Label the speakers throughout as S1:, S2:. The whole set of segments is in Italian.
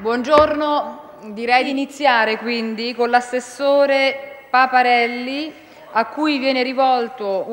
S1: Buongiorno, direi di iniziare quindi con l'assessore Paparelli, a cui viene rivolto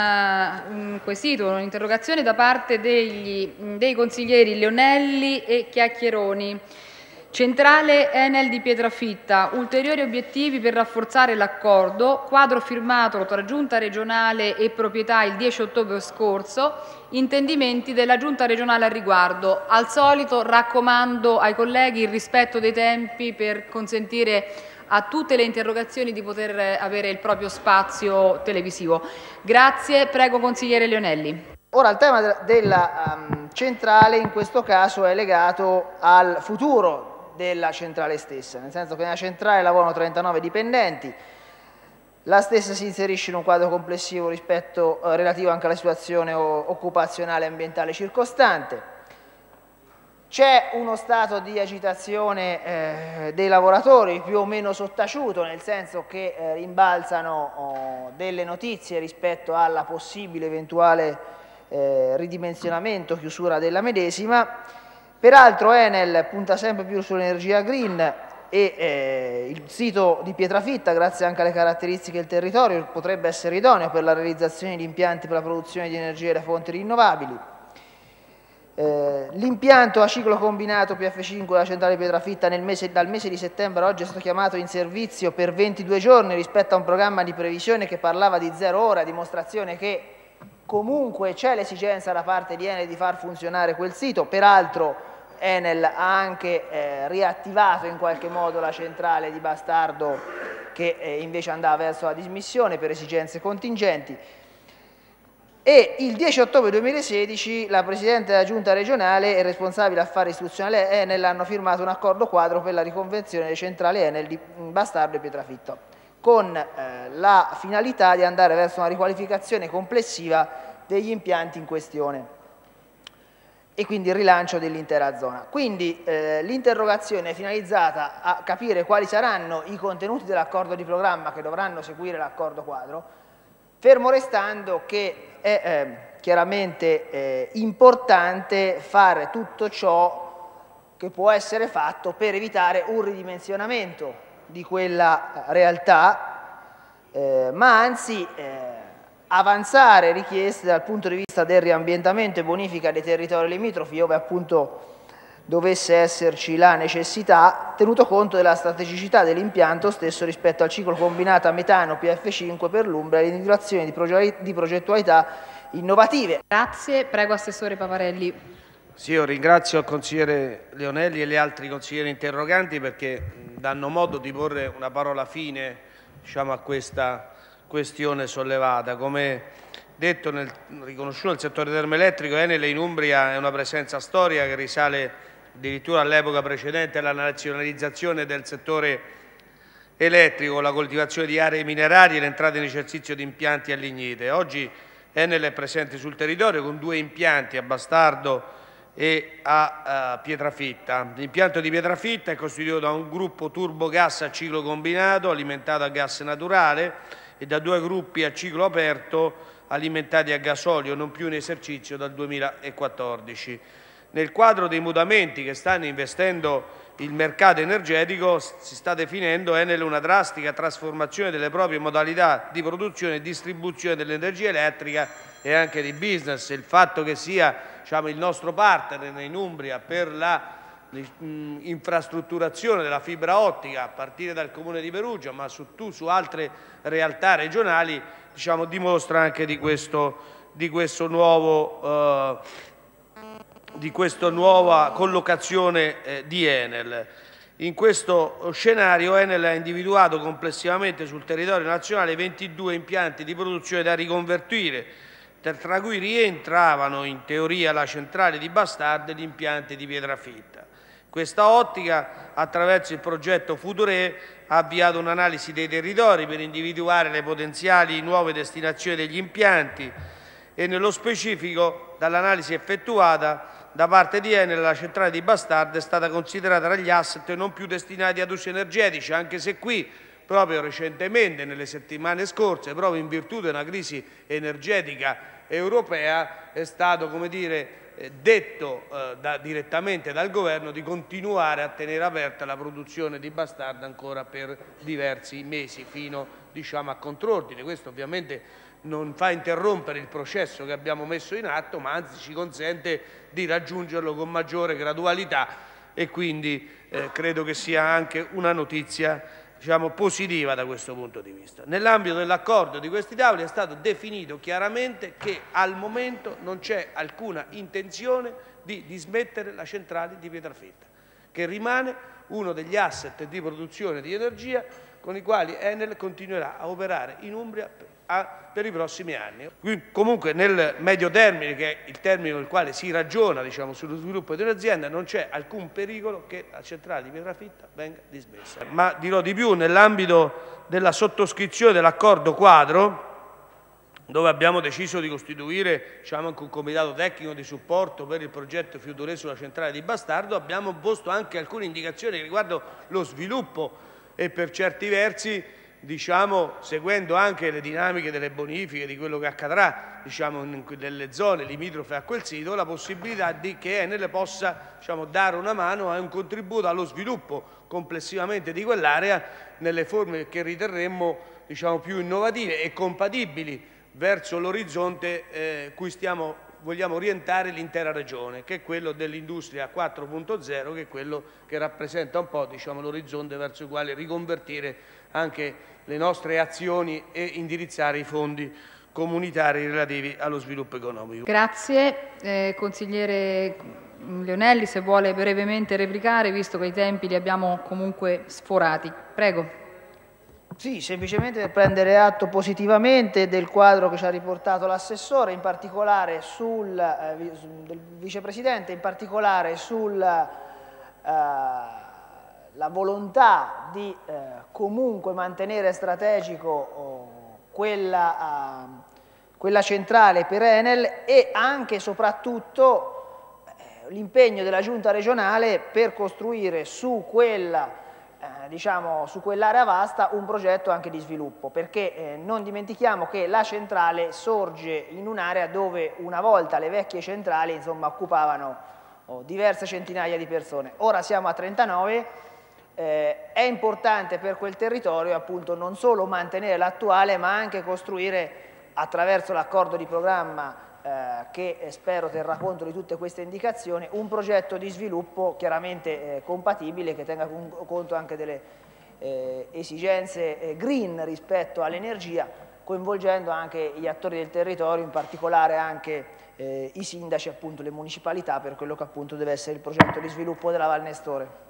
S1: un quesito, un'interrogazione da parte dei consiglieri Leonelli e Chiacchieroni. Centrale Enel di Pietrafitta, ulteriori obiettivi per rafforzare l'accordo, quadro firmato tra Giunta regionale e proprietà il 10 ottobre scorso, intendimenti della Giunta regionale al riguardo. Al solito raccomando ai colleghi il rispetto dei tempi per consentire a tutte le interrogazioni di poter avere il proprio spazio televisivo. Grazie, prego consigliere Leonelli.
S2: Ora, il tema della centrale in questo caso è legato al futuro della centrale stessa, nel senso che nella centrale lavorano 39 dipendenti, la stessa si inserisce in un quadro complessivo relativo anche alla situazione occupazionale e ambientale circostante. C'è uno stato di agitazione dei lavoratori più o meno sottaciuto, nel senso che rimbalzano delle notizie rispetto alla possibile eventuale ridimensionamento, chiusura della medesima. Peraltro Enel punta sempre più sull'energia green e il sito di Pietrafitta, grazie anche alle caratteristiche del territorio, potrebbe essere idoneo per la realizzazione di impianti per la produzione di energia da fonti rinnovabili. L'impianto a ciclo combinato PF5 della centrale di Pietrafitta dal mese di settembre oggi è stato chiamato in servizio per 22 giorni rispetto a un programma di previsione che parlava di 0 ore, a dimostrazione che comunque c'è l'esigenza da parte di Enel di far funzionare quel sito. Peraltro Enel ha anche riattivato in qualche modo la centrale di Bastardo, che invece andava verso la dismissione per esigenze contingenti. E il 10 ottobre 2016 la Presidente della Giunta regionale e il responsabile affari istituzionali Enel hanno firmato un accordo quadro per la riconversione delle centrali Enel di Bastardo e Pietrafitta, con la finalità di andare verso una riqualificazione complessiva degli impianti in questione e quindi il rilancio dell'intera zona. Quindi l'interrogazione è finalizzata a capire quali saranno i contenuti dell'accordo di programma che dovranno seguire l'accordo quadro, fermo restando che è chiaramente importante fare tutto ciò che può essere fatto per evitare un ridimensionamento di quella realtà, ma anzi avanzare richieste dal punto di vista del riambientamento e bonifica dei territori limitrofi, ove appunto dovesse esserci la necessità, tenuto conto della strategicità dell'impianto stesso rispetto al ciclo combinato a metano PF5 per l'Umbria e l'individuazione di progettualità innovative.
S1: Grazie, prego Assessore Paparelli.
S3: Sì, io ringrazio il consigliere Leonelli e gli altri consiglieri interroganti perché danno modo di porre una parola fine, diciamo, a questa questione sollevata. Come detto, riconosciuto nel settore termoelettrico, Enel in Umbria è una presenza storica che risale addirittura all'epoca precedente alla nazionalizzazione del settore elettrico, la coltivazione di aree minerarie e l'entrata in esercizio di impianti a lignite. Oggi Enel è presente sul territorio con 2 impianti a Bastardo e a Pietrafitta. L'impianto di Pietrafitta è costituito da un gruppo turbogas a ciclo combinato alimentato a gas naturale e da 2 gruppi a ciclo aperto alimentati a gasolio, non più in esercizio dal 2014. Nel quadro dei mutamenti che stanno investendo il mercato energetico si sta definendo Enel una drastica trasformazione delle proprie modalità di produzione e distribuzione dell'energia elettrica e anche di business. Il fatto che sia, diciamo, il nostro partner in Umbria per la infrastrutturazione della fibra ottica a partire dal comune di Perugia, ma su altre realtà regionali, diciamo, dimostra anche di questa nuova collocazione di Enel. In questo scenario Enel ha individuato complessivamente sul territorio nazionale 22 impianti di produzione da riconvertire, tra cui rientravano in teoria la centrale di Bastardo e gli impianti di Pietrafitta. Questa ottica, attraverso il progetto Future, ha avviato un'analisi dei territori per individuare le potenziali nuove destinazioni degli impianti e nello specifico, dall'analisi effettuata da parte di Enel, la centrale di Bastardo è stata considerata tra gli asset non più destinati ad usi energetici, anche se qui proprio recentemente, nelle settimane scorse, proprio in virtù di una crisi energetica europea, è stato, come dire, detto direttamente dal Governo di continuare a tenere aperta la produzione di Bastarda ancora per diversi mesi fino, diciamo, a contrordine. Questo ovviamente non fa interrompere il processo che abbiamo messo in atto, ma anzi ci consente di raggiungerlo con maggiore gradualità e quindi credo che sia anche una notizia, diciamo, positiva da questo punto di vista. Nell'ambito dell'accordo di questi tavoli è stato definito chiaramente che al momento non c'è alcuna intenzione di dismettere la centrale di Pietrafitta, che rimane uno degli asset di produzione di energia con i quali Enel continuerà a operare in Umbria per i prossimi anni. Comunque nel medio termine, che è il termine nel quale si ragiona, diciamo, sullo sviluppo di un'azienda, non c'è alcun pericolo che la centrale di Pietrafitta venga dismessa. Ma dirò di più, nell'ambito della sottoscrizione dell'accordo quadro, dove abbiamo deciso di costituire, diciamo, anche un comitato tecnico di supporto per il progetto Fiutorè sulla centrale di Bastardo, abbiamo posto anche alcune indicazioni riguardo lo sviluppo e per certi versi, diciamo, seguendo anche le dinamiche delle bonifiche, di quello che accadrà, diciamo, nelle zone limitrofe a quel sito, la possibilità che Enel possa, diciamo, dare una mano e un contributo allo sviluppo complessivamente di quell'area nelle forme che riterremmo, diciamo, più innovative e compatibili verso l'orizzonte cui vogliamo orientare l'intera regione, che è quello dell'industria 4.0, che è quello che rappresenta un po', diciamo, l'orizzonte verso il quale riconvertire anche le nostre azioni e indirizzare i fondi comunitari relativi allo sviluppo economico.
S1: Grazie. Consigliere Leonelli, se vuole brevemente replicare, visto che i tempi li abbiamo comunque sforati. Prego.
S2: Sì, semplicemente per prendere atto positivamente del quadro che ci ha riportato l'assessore, in particolare del vicepresidente, in particolare sulla volontà di comunque mantenere strategico quella centrale per Enel e anche e soprattutto l'impegno della Giunta regionale per costruire su quella diciamo, su quell'area vasta un progetto anche di sviluppo, perché non dimentichiamo che la centrale sorge in un'area dove una volta le vecchie centrali, insomma, occupavano diverse centinaia di persone. Ora siamo a 39, è importante per quel territorio appunto non solo mantenere l'attuale, ma anche costruire attraverso l'accordo di programma che spero terrà conto di tutte queste indicazioni, un progetto di sviluppo chiaramente compatibile, che tenga conto anche delle esigenze green rispetto all'energia, coinvolgendo anche gli attori del territorio, in particolare anche i sindaci, appunto le municipalità, per quello che appunto deve essere il progetto di sviluppo della Val Nestore.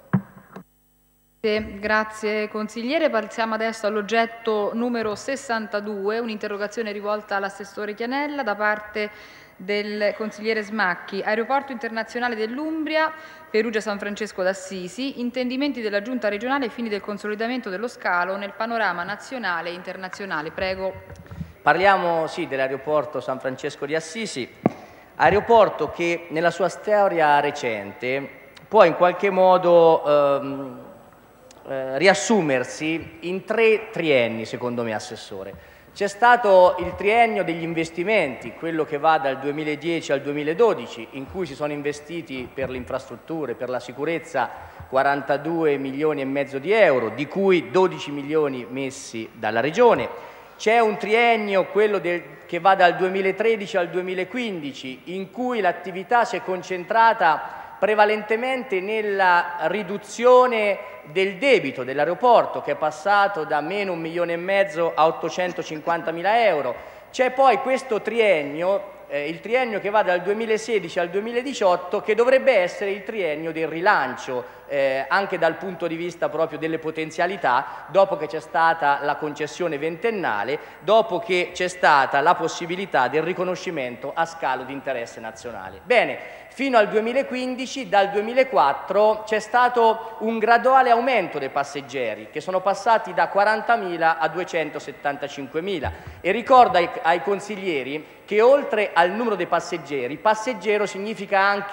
S1: Grazie consigliere. Passiamo adesso all'oggetto numero 62, un'interrogazione rivolta all'assessore Chianella da parte del consigliere Smacchi. Aeroporto internazionale dell'Umbria, Perugia San Francesco d'Assisi, intendimenti della Giunta regionale ai fini del consolidamento dello scalo nel panorama nazionale e internazionale. Prego.
S4: Parliamo sì dell'aeroporto San Francesco di Assisi, aeroporto che nella sua storia recente può in qualche modo riassumersi in 3 trienni, secondo me, Assessore. C'è stato il triennio degli investimenti, quello che va dal 2010 al 2012, in cui si sono investiti per le infrastrutture, per la sicurezza, 42 milioni e mezzo di euro, di cui 12 milioni messi dalla Regione. C'è un triennio, quello che va dal 2013 al 2015, in cui l'attività si è concentrata prevalentemente nella riduzione del debito dell'aeroporto, che è passato da meno 1,5 milioni a 850.000 euro. C'è poi questo triennio, il triennio che va dal 2016 al 2018, che dovrebbe essere il triennio del rilancio, anche dal punto di vista proprio delle potenzialità, dopo che c'è stata la concessione ventennale, dopo che c'è stata la possibilità del riconoscimento a scalo di interesse nazionale. Bene, fino al 2015, dal 2004, c'è stato un graduale aumento dei passeggeri, che sono passati da 40.000 a 275.000. E ricordo ai consiglieri che oltre al numero dei passeggeri, passeggero significa anche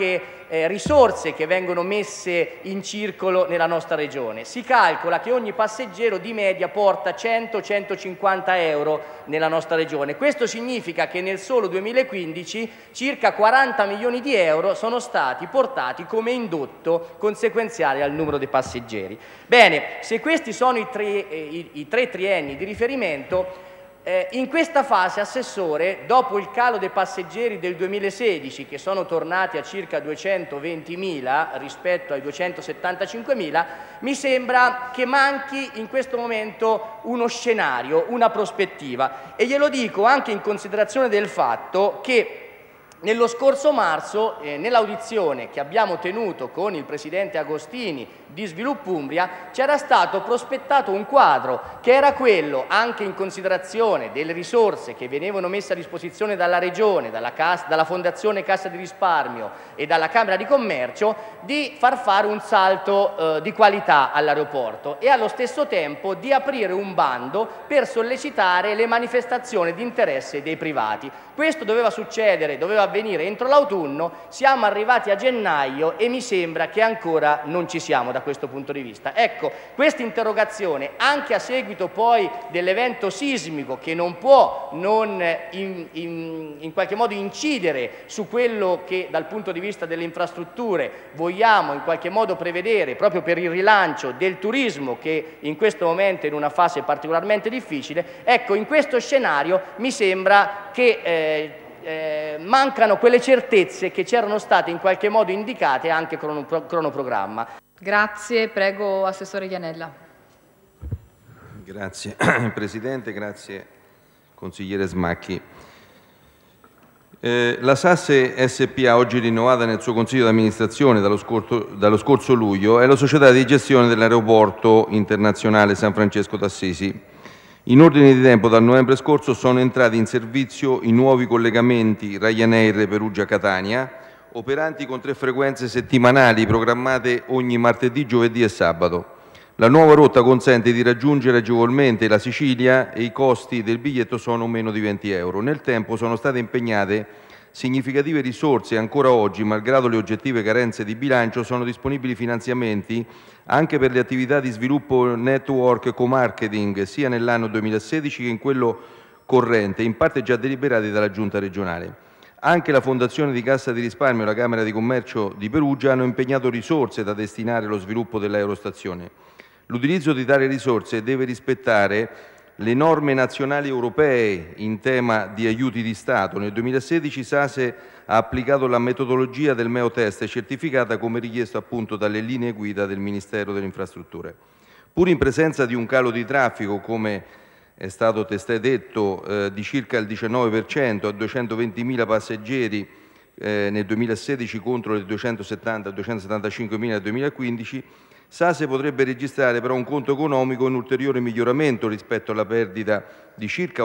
S4: risorse che vengono messe in circolo nella nostra regione. Si calcola che ogni passeggero di media porta 100-150 euro nella nostra regione. Questo significa che nel solo 2015 circa 40 milioni di euro sono stati portati come indotto conseguenziale al numero dei passeggeri. Bene, se questi sono i tre trienni di riferimento, in questa fase, Assessore, dopo il calo dei passeggeri del 2016, che sono tornati a circa 220.000 rispetto ai 275.000, mi sembra che manchi in questo momento uno scenario, una prospettiva. E glielo dico anche in considerazione del fatto che nello scorso marzo, nell'audizione che abbiamo tenuto con il Presidente Agostini di Sviluppo Umbria, c'era stato prospettato un quadro che era quello, anche in considerazione delle risorse che venivano messe a disposizione dalla Regione, dalla Fondazione Cassa di Risparmio e dalla Camera di Commercio, di far fare un salto di qualità all'aeroporto e allo stesso tempo di aprire un bando per sollecitare le manifestazioni di interesse dei privati. Questo doveva succedere, doveva avvenire entro l'autunno, siamo arrivati a gennaio e mi sembra che ancora non ci siamo da questo punto di vista. Ecco, questa interrogazione, anche a seguito poi dell'evento sismico che non può non in qualche modo incidere su quello che dal punto di vista delle infrastrutture vogliamo in qualche modo prevedere proprio per il rilancio del turismo che in questo momento è in una fase particolarmente difficile, ecco, in questo scenario mi sembra che mancano quelle certezze che c'erano state in qualche modo indicate anche con un cronoprogramma.
S1: Grazie, prego Assessore Ianella.
S5: Grazie Presidente, grazie Consigliere Smacchi. La SASE SPA, oggi rinnovata nel suo Consiglio di amministrazione dallo scorso luglio, è la società di gestione dell'aeroporto internazionale San Francesco d'Assisi. In ordine di tempo, dal novembre scorso sono entrati in servizio i nuovi collegamenti Ryanair Perugia-Catania, operanti con 3 frequenze settimanali programmate ogni martedì, giovedì e sabato. La nuova rotta consente di raggiungere agevolmente la Sicilia e i costi del biglietto sono meno di 20 euro. Nel tempo sono state impegnate significative risorse e ancora oggi, malgrado le oggettive carenze di bilancio, sono disponibili finanziamenti anche per le attività di sviluppo network co-marketing sia nell'anno 2016 che in quello corrente, in parte già deliberati dalla Giunta regionale. Anche la Fondazione di Cassa di Risparmio e la Camera di Commercio di Perugia hanno impegnato risorse da destinare allo sviluppo dell'aerostazione. L'utilizzo di tali risorse deve rispettare le norme nazionali europee in tema di aiuti di Stato. Nel 2016 SASE ha applicato la metodologia del MEO-test certificata come richiesto appunto dalle linee guida del Ministero delle Infrastrutture. Pur in presenza di un calo di traffico, come è stato testé detto, di circa il 19% a 220.000 passeggeri nel 2016 contro le 270-275.000 nel 2015, SASE potrebbe registrare però un conto economico in ulteriore miglioramento rispetto alla perdita di circa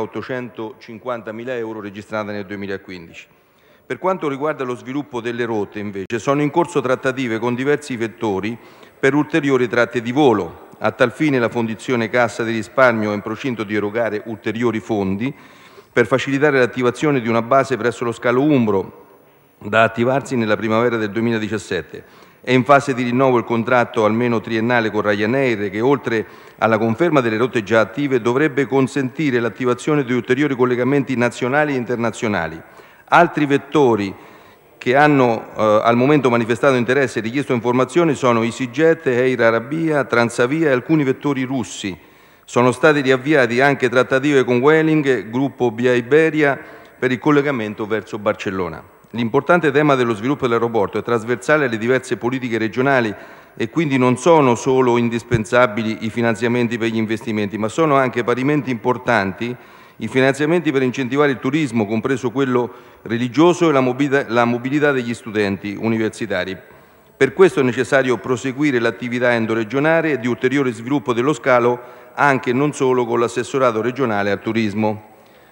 S5: 850.000 euro registrata nel 2015. Per quanto riguarda lo sviluppo delle rotte, invece, sono in corso trattative con diversi vettori per ulteriori tratte di volo. A tal fine la Fondazione Cassa di Risparmio è in procinto di erogare ulteriori fondi per facilitare l'attivazione di una base presso lo scalo Umbro da attivarsi nella primavera del 2017. È in fase di rinnovo il contratto almeno triennale con Ryanair che, oltre alla conferma delle rotte già attive, dovrebbe consentire l'attivazione di ulteriori collegamenti nazionali e internazionali. Altri vettori che hanno al momento manifestato interesse e richiesto informazioni sono EasyJet, Air Arabia, Transavia e alcuni vettori russi. Sono state riavviate anche trattative con Vueling, gruppo BA Iberia, per il collegamento verso Barcellona. L'importante tema dello sviluppo dell'aeroporto è trasversale alle diverse politiche regionali e quindi non sono solo indispensabili i finanziamenti per gli investimenti, ma sono anche parimenti importanti i finanziamenti per incentivare il turismo, compreso quello religioso e la mobilità degli studenti universitari. Per questo è necessario proseguire l'attività endoregionale e di ulteriore sviluppo dello scalo anche e non solo con l'assessorato regionale al turismo.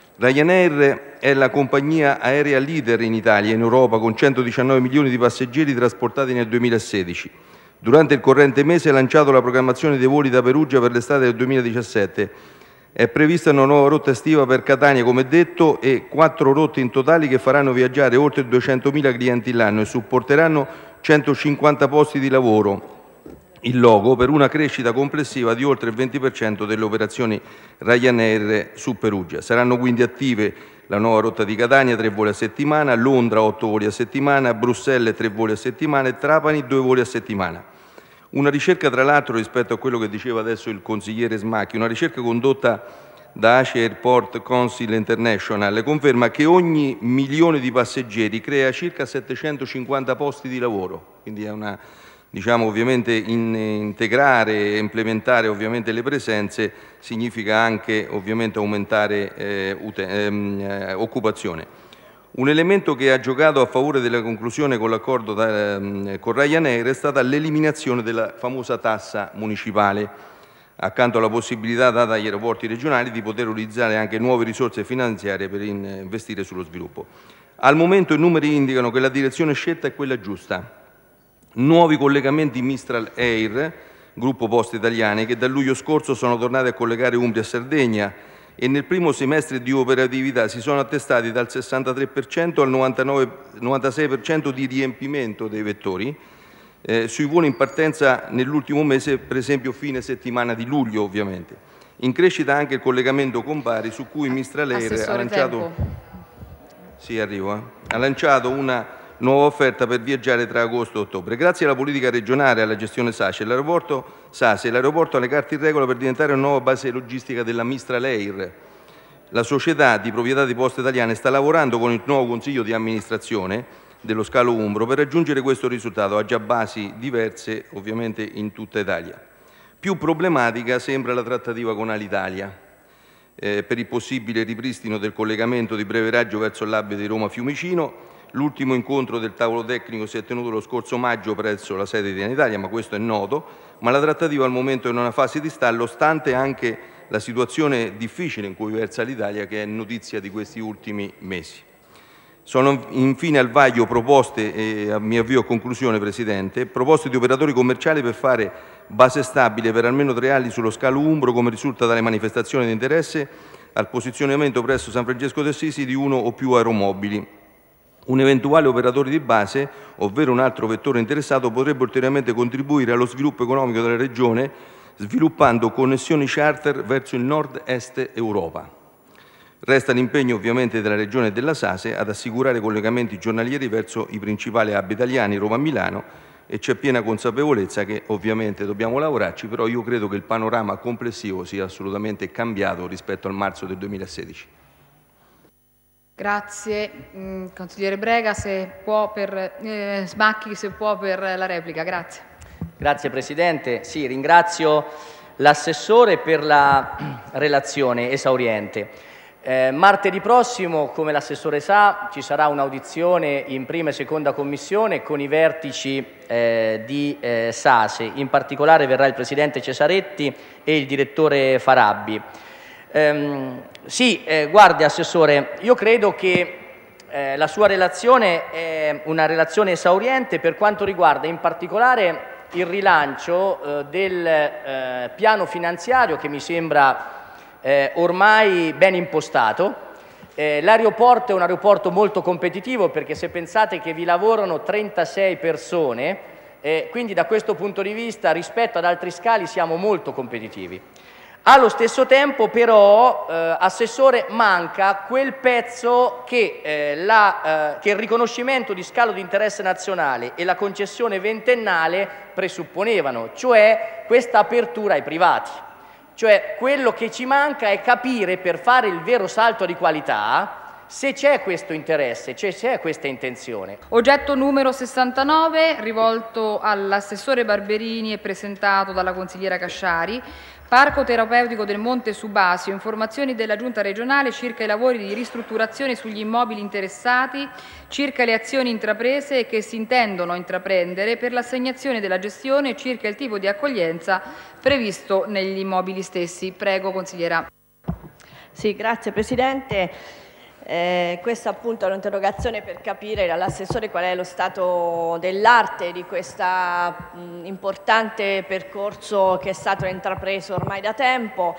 S5: Ryanair è la compagnia aerea leader in Italia e in Europa con 119 milioni di passeggeri trasportati nel 2016. Durante il corrente mese ha lanciato la programmazione dei voli da Perugia per l'estate del 2017. È prevista una nuova rotta estiva per Catania, come detto, e 4 rotte in totale che faranno viaggiare oltre 200.000 clienti l'anno e supporteranno 150 posti di lavoro in loco, per una crescita complessiva di oltre il 20% delle operazioni Ryanair su Perugia. Saranno quindi attive la nuova rotta di Catania, 3 voli a settimana, Londra 8 voli a settimana, Bruxelles 3 voli a settimana e Trapani 2 voli a settimana. Una ricerca, tra l'altro, rispetto a quello che diceva adesso il consigliere Smacchi, una ricerca condotta da Asia Airport Council International conferma che ogni milione di passeggeri crea circa 750 posti di lavoro, quindi è una, diciamo, ovviamente integrare e implementare ovviamente le presenze significa anche ovviamente aumentare occupazione. Un elemento che ha giocato a favore della conclusione con l'accordo con Ryanair è stata l'eliminazione della famosa tassa municipale, accanto alla possibilità data agli aeroporti regionali di poter utilizzare anche nuove risorse finanziarie per investire sullo sviluppo. Al momento i numeri indicano che la direzione scelta è quella giusta. Nuovi collegamenti Mistral Air, gruppo Poste Italiane, che da luglio scorso sono tornati a collegare Umbria e Sardegna e nel primo semestre di operatività si sono attestati dal 63% al 96% di riempimento dei vettori, sui voli in partenza nell'ultimo mese, per esempio fine settimana di luglio ovviamente. In crescita anche il collegamento con Bari, su cui Mistral Air ha lanciato una nuova offerta per viaggiare tra agosto e ottobre. Grazie alla politica regionale e alla gestione SACE, l'aeroporto ha le carte in regola per diventare una nuova base logistica della Mistral Air. La società di proprietà di Poste Italiane sta lavorando con il nuovo consiglio di amministrazione dello scalo umbro per raggiungere questo risultato. Ha già basi diverse ovviamente in tutta Italia. Più problematica sembra la trattativa con Alitalia per il possibile ripristino del collegamento di breve raggio verso l'hub di Roma Fiumicino. L'ultimo incontro del tavolo tecnico si è tenuto lo scorso maggio presso la sede di Alitalia, ma questo è noto, ma la trattativa al momento è in una fase di stallo, stante anche la situazione difficile in cui versa l'Italia, che è notizia di questi ultimi mesi. Sono infine al vaglio proposte, e mi avvio a conclusione Presidente, proposte di operatori commerciali per fare base stabile per almeno 3 anni sullo scalo umbro, come risulta dalle manifestazioni di interesse al posizionamento presso San Francesco d'Assisi di uno o più aeromobili. Un eventuale operatore di base, ovvero un altro vettore interessato, potrebbe ulteriormente contribuire allo sviluppo economico della regione, sviluppando connessioni charter verso il nord-est Europa. Resta l'impegno ovviamente della Regione e della SACE ad assicurare collegamenti giornalieri verso i principali hub italiani, Roma e Milano, e c'è piena consapevolezza che ovviamente dobbiamo lavorarci, però io credo che il panorama complessivo sia assolutamente cambiato rispetto al marzo del 2016.
S1: Grazie. Consigliere Brega, se può Smacchi, se può per la replica. Grazie.
S4: Grazie Presidente. Sì, ringrazio l'Assessore per la relazione esauriente. Martedì prossimo, come l'Assessore sa, ci sarà un'audizione in prima e seconda commissione con i vertici di SACE. In particolare verrà il Presidente Cesaretti e il Direttore Farabbi. Guardi Assessore, io credo che la sua relazione è una relazione esauriente per quanto riguarda in particolare il rilancio del piano finanziario, che mi sembra ormai ben impostato. L'aeroporto è un aeroporto molto competitivo, perché se pensate che vi lavorano 36 persone, quindi da questo punto di vista rispetto ad altri scali siamo molto competitivi. Allo stesso tempo però, Assessore, manca quel pezzo che il riconoscimento di scalo di interesse nazionale e la concessione ventennale presupponevano, cioè questa apertura ai privati. Cioè quello che ci manca è capire, per fare il vero salto di qualità, se c'è questo interesse, se c'è questa intenzione.
S1: Oggetto numero 69, rivolto all'Assessore Barberini e presentato dalla consigliera Casciari. Parco terapeutico del Monte Subasio, informazioni della Giunta regionale circa i lavori di ristrutturazione sugli immobili interessati, circa le azioni intraprese e che si intendono intraprendere per l'assegnazione della gestione e circa il tipo di accoglienza previsto negli immobili stessi. Prego, consigliera.
S6: Sì, grazie Presidente. Questa appunto è un'interrogazione per capire dall'Assessore qual è lo stato dell'arte di questo importante percorso che è stato intrapreso ormai da tempo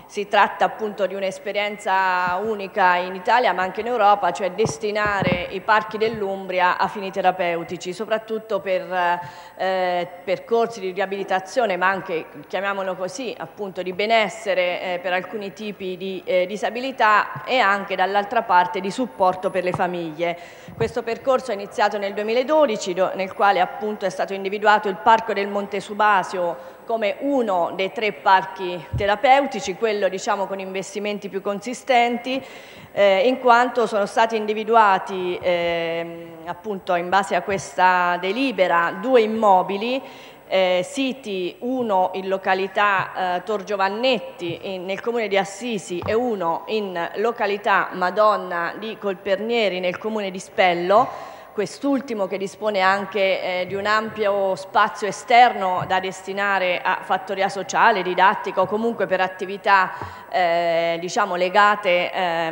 S6: Si tratta appunto di un'esperienza unica in Italia ma anche in Europa, cioè destinare i parchi dell'Umbria a fini terapeutici, soprattutto per percorsi di riabilitazione ma anche, chiamiamolo così, appunto di benessere per alcuni tipi di disabilità e anche dall'altra parte di supporto per le famiglie. Questo percorso è iniziato nel 2012 nel quale appunto è stato individuato il Parco del Monte Subasio come uno dei 3 parchi terapeutici, quello diciamo con investimenti più consistenti, in quanto sono stati individuati appunto in base a questa delibera 2 immobili, siti, uno in località Tor Giovannetti nel comune di Assisi e uno in località Madonna di Colpernieri nel comune di Spello. Quest'ultimo che dispone anche di un ampio spazio esterno da destinare a fattoria sociale, didattica o comunque per attività diciamo, legate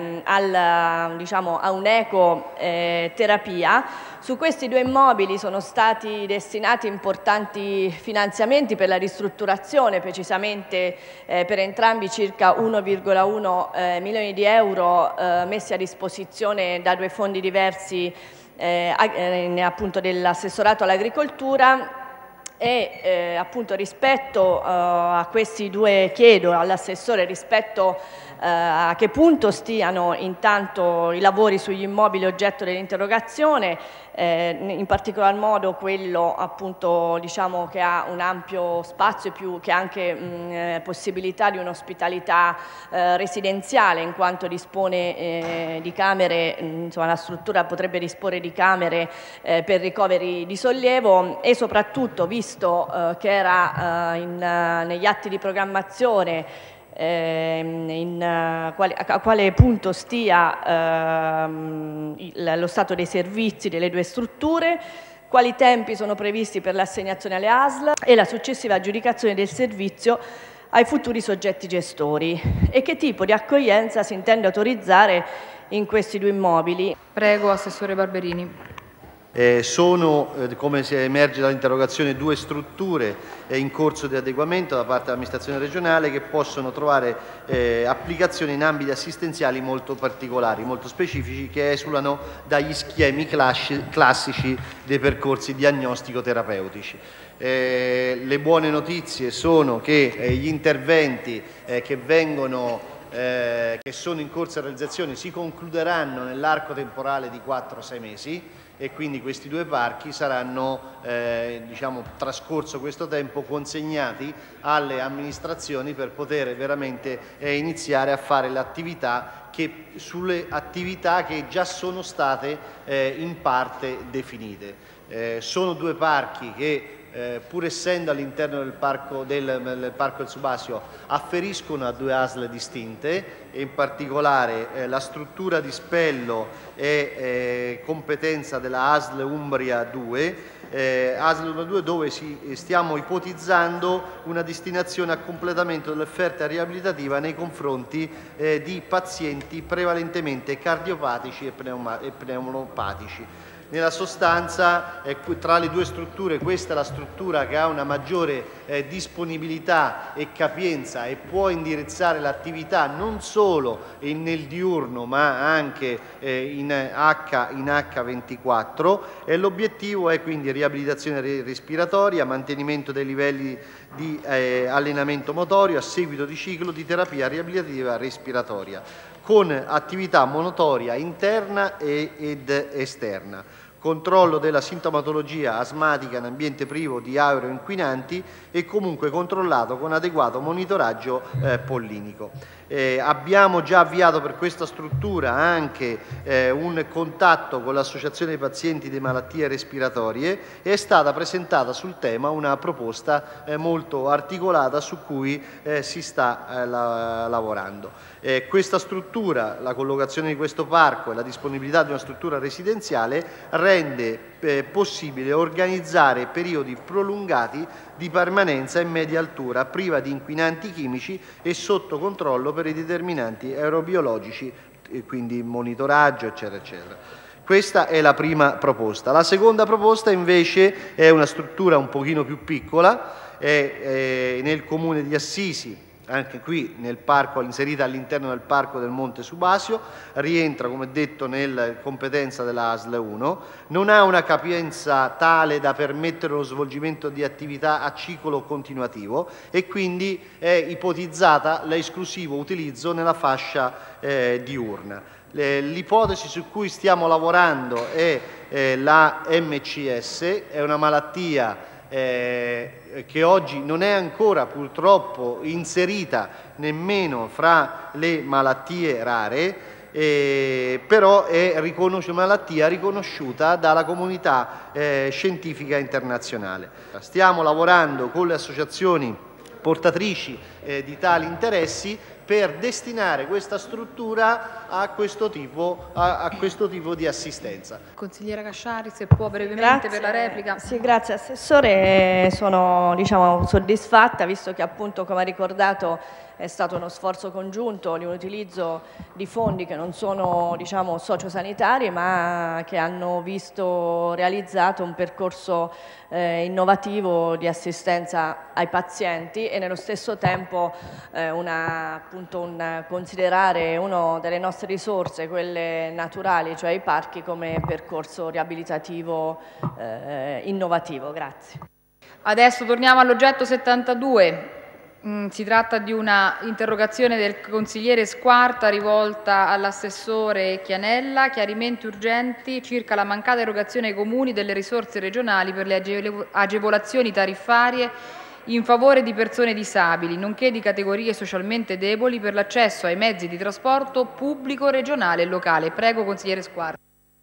S6: a un'ecoterapia. Su questi 2 immobili sono stati destinati importanti finanziamenti per la ristrutturazione, precisamente per entrambi circa 1,1 milioni di euro messi a disposizione da 2 fondi diversi appunto dell'assessorato all'agricoltura. E appunto rispetto a questi 2 chiedo all'assessore rispetto a che punto stiano intanto i lavori sugli immobili oggetto dell'interrogazione, in particolar modo quello appunto diciamo che ha un ampio spazio e che ha anche possibilità di un'ospitalità residenziale in quanto dispone di camere, insomma la struttura potrebbe disporre di camere per ricoveri di sollievo e soprattutto visto che era negli atti di programmazione a quale punto stia lo stato dei servizi delle 2 strutture, quali tempi sono previsti per l'assegnazione alle ASL e la successiva aggiudicazione del servizio ai futuri soggetti gestori e che tipo di accoglienza si intende autorizzare in questi 2 immobili.
S1: Prego, Assessore Barberini.
S7: Sono, come si emerge dall'interrogazione, 2 strutture in corso di adeguamento da parte dell'amministrazione regionale che possono trovare applicazione in ambiti assistenziali molto particolari, molto specifici, che esulano dagli schemi classici dei percorsi diagnostico-terapeutici. Le buone notizie sono che gli interventi che sono in corso di realizzazione si concluderanno nell'arco temporale di 4-6 mesi e quindi questi 2 parchi saranno, diciamo, trascorso questo tempo, consegnati alle amministrazioni per poter veramente iniziare a fare l'attività sulle attività che già sono state in parte definite. Sono 2 parchi che pur essendo all'interno del Parco del Subasio afferiscono a 2 ASL distinte e in particolare la struttura di Spello è competenza della ASL Umbria 2, dove stiamo ipotizzando una destinazione a completamento dell'offerta riabilitativa nei confronti di pazienti prevalentemente cardiopatici e pneumopatici. Nella sostanza, tra le 2 strutture, questa è la struttura che ha una maggiore disponibilità e capienza e può indirizzare l'attività non solo nel diurno ma anche in H24 e l'obiettivo è quindi riabilitazione respiratoria, mantenimento dei livelli di allenamento motorio a seguito di ciclo di terapia riabilitativa respiratoria con attività motoria interna ed esterna. Controllo della sintomatologia asmatica in ambiente privo di aeroinquinanti e comunque controllato con adeguato monitoraggio pollinico. Abbiamo già avviato per questa struttura anche un contatto con l'Associazione dei pazienti di malattie respiratorie e è stata presentata sul tema una proposta molto articolata su cui si sta lavorando. Questa struttura, la collocazione di questo parco e la disponibilità di una struttura residenziale rende possibile organizzare periodi prolungati di permanenza in media altura, priva di inquinanti chimici e sotto controllo per i determinanti aerobiologici, quindi monitoraggio, eccetera, eccetera. Questa è la prima proposta. La seconda proposta invece è una struttura un pochino più piccola, è nel comune di Assisi, anche qui nel parco, inserita all'interno del parco del Monte Subasio, rientra come detto nella competenza della ASL 1, non ha una capienza tale da permettere lo svolgimento di attività a ciclo continuativo e quindi è ipotizzata l'esclusivo utilizzo nella fascia diurna. L'ipotesi su cui stiamo lavorando è la MCS, è una malattia che oggi non è ancora purtroppo inserita nemmeno fra le malattie rare, però è una malattia riconosciuta dalla comunità scientifica internazionale. Stiamo lavorando con le associazioni portatrici di tali interessi per destinare questa struttura a questo tipo di assistenza.
S1: Consigliera Casciari, se può brevemente per la replica.
S6: Sì, grazie Assessore, sono soddisfatta visto che appunto, come ha ricordato, è stato uno sforzo congiunto di un utilizzo di fondi che non sono sociosanitari ma che hanno visto realizzato un percorso innovativo di assistenza ai pazienti e nello stesso tempo considerare una delle nostre risorse, quelle naturali, cioè i parchi, come percorso riabilitativo innovativo. Grazie.
S1: Adesso torniamo all'oggetto 72. Si tratta di una interrogazione del consigliere Squarta rivolta all'assessore Chianella, chiarimenti urgenti circa la mancata erogazione ai comuni delle risorse regionali per le agevolazioni tariffarie in favore di persone disabili, nonché di categorie socialmente deboli per l'accesso ai mezzi di trasporto pubblico, regionale e locale. Prego, consigliere Squarta.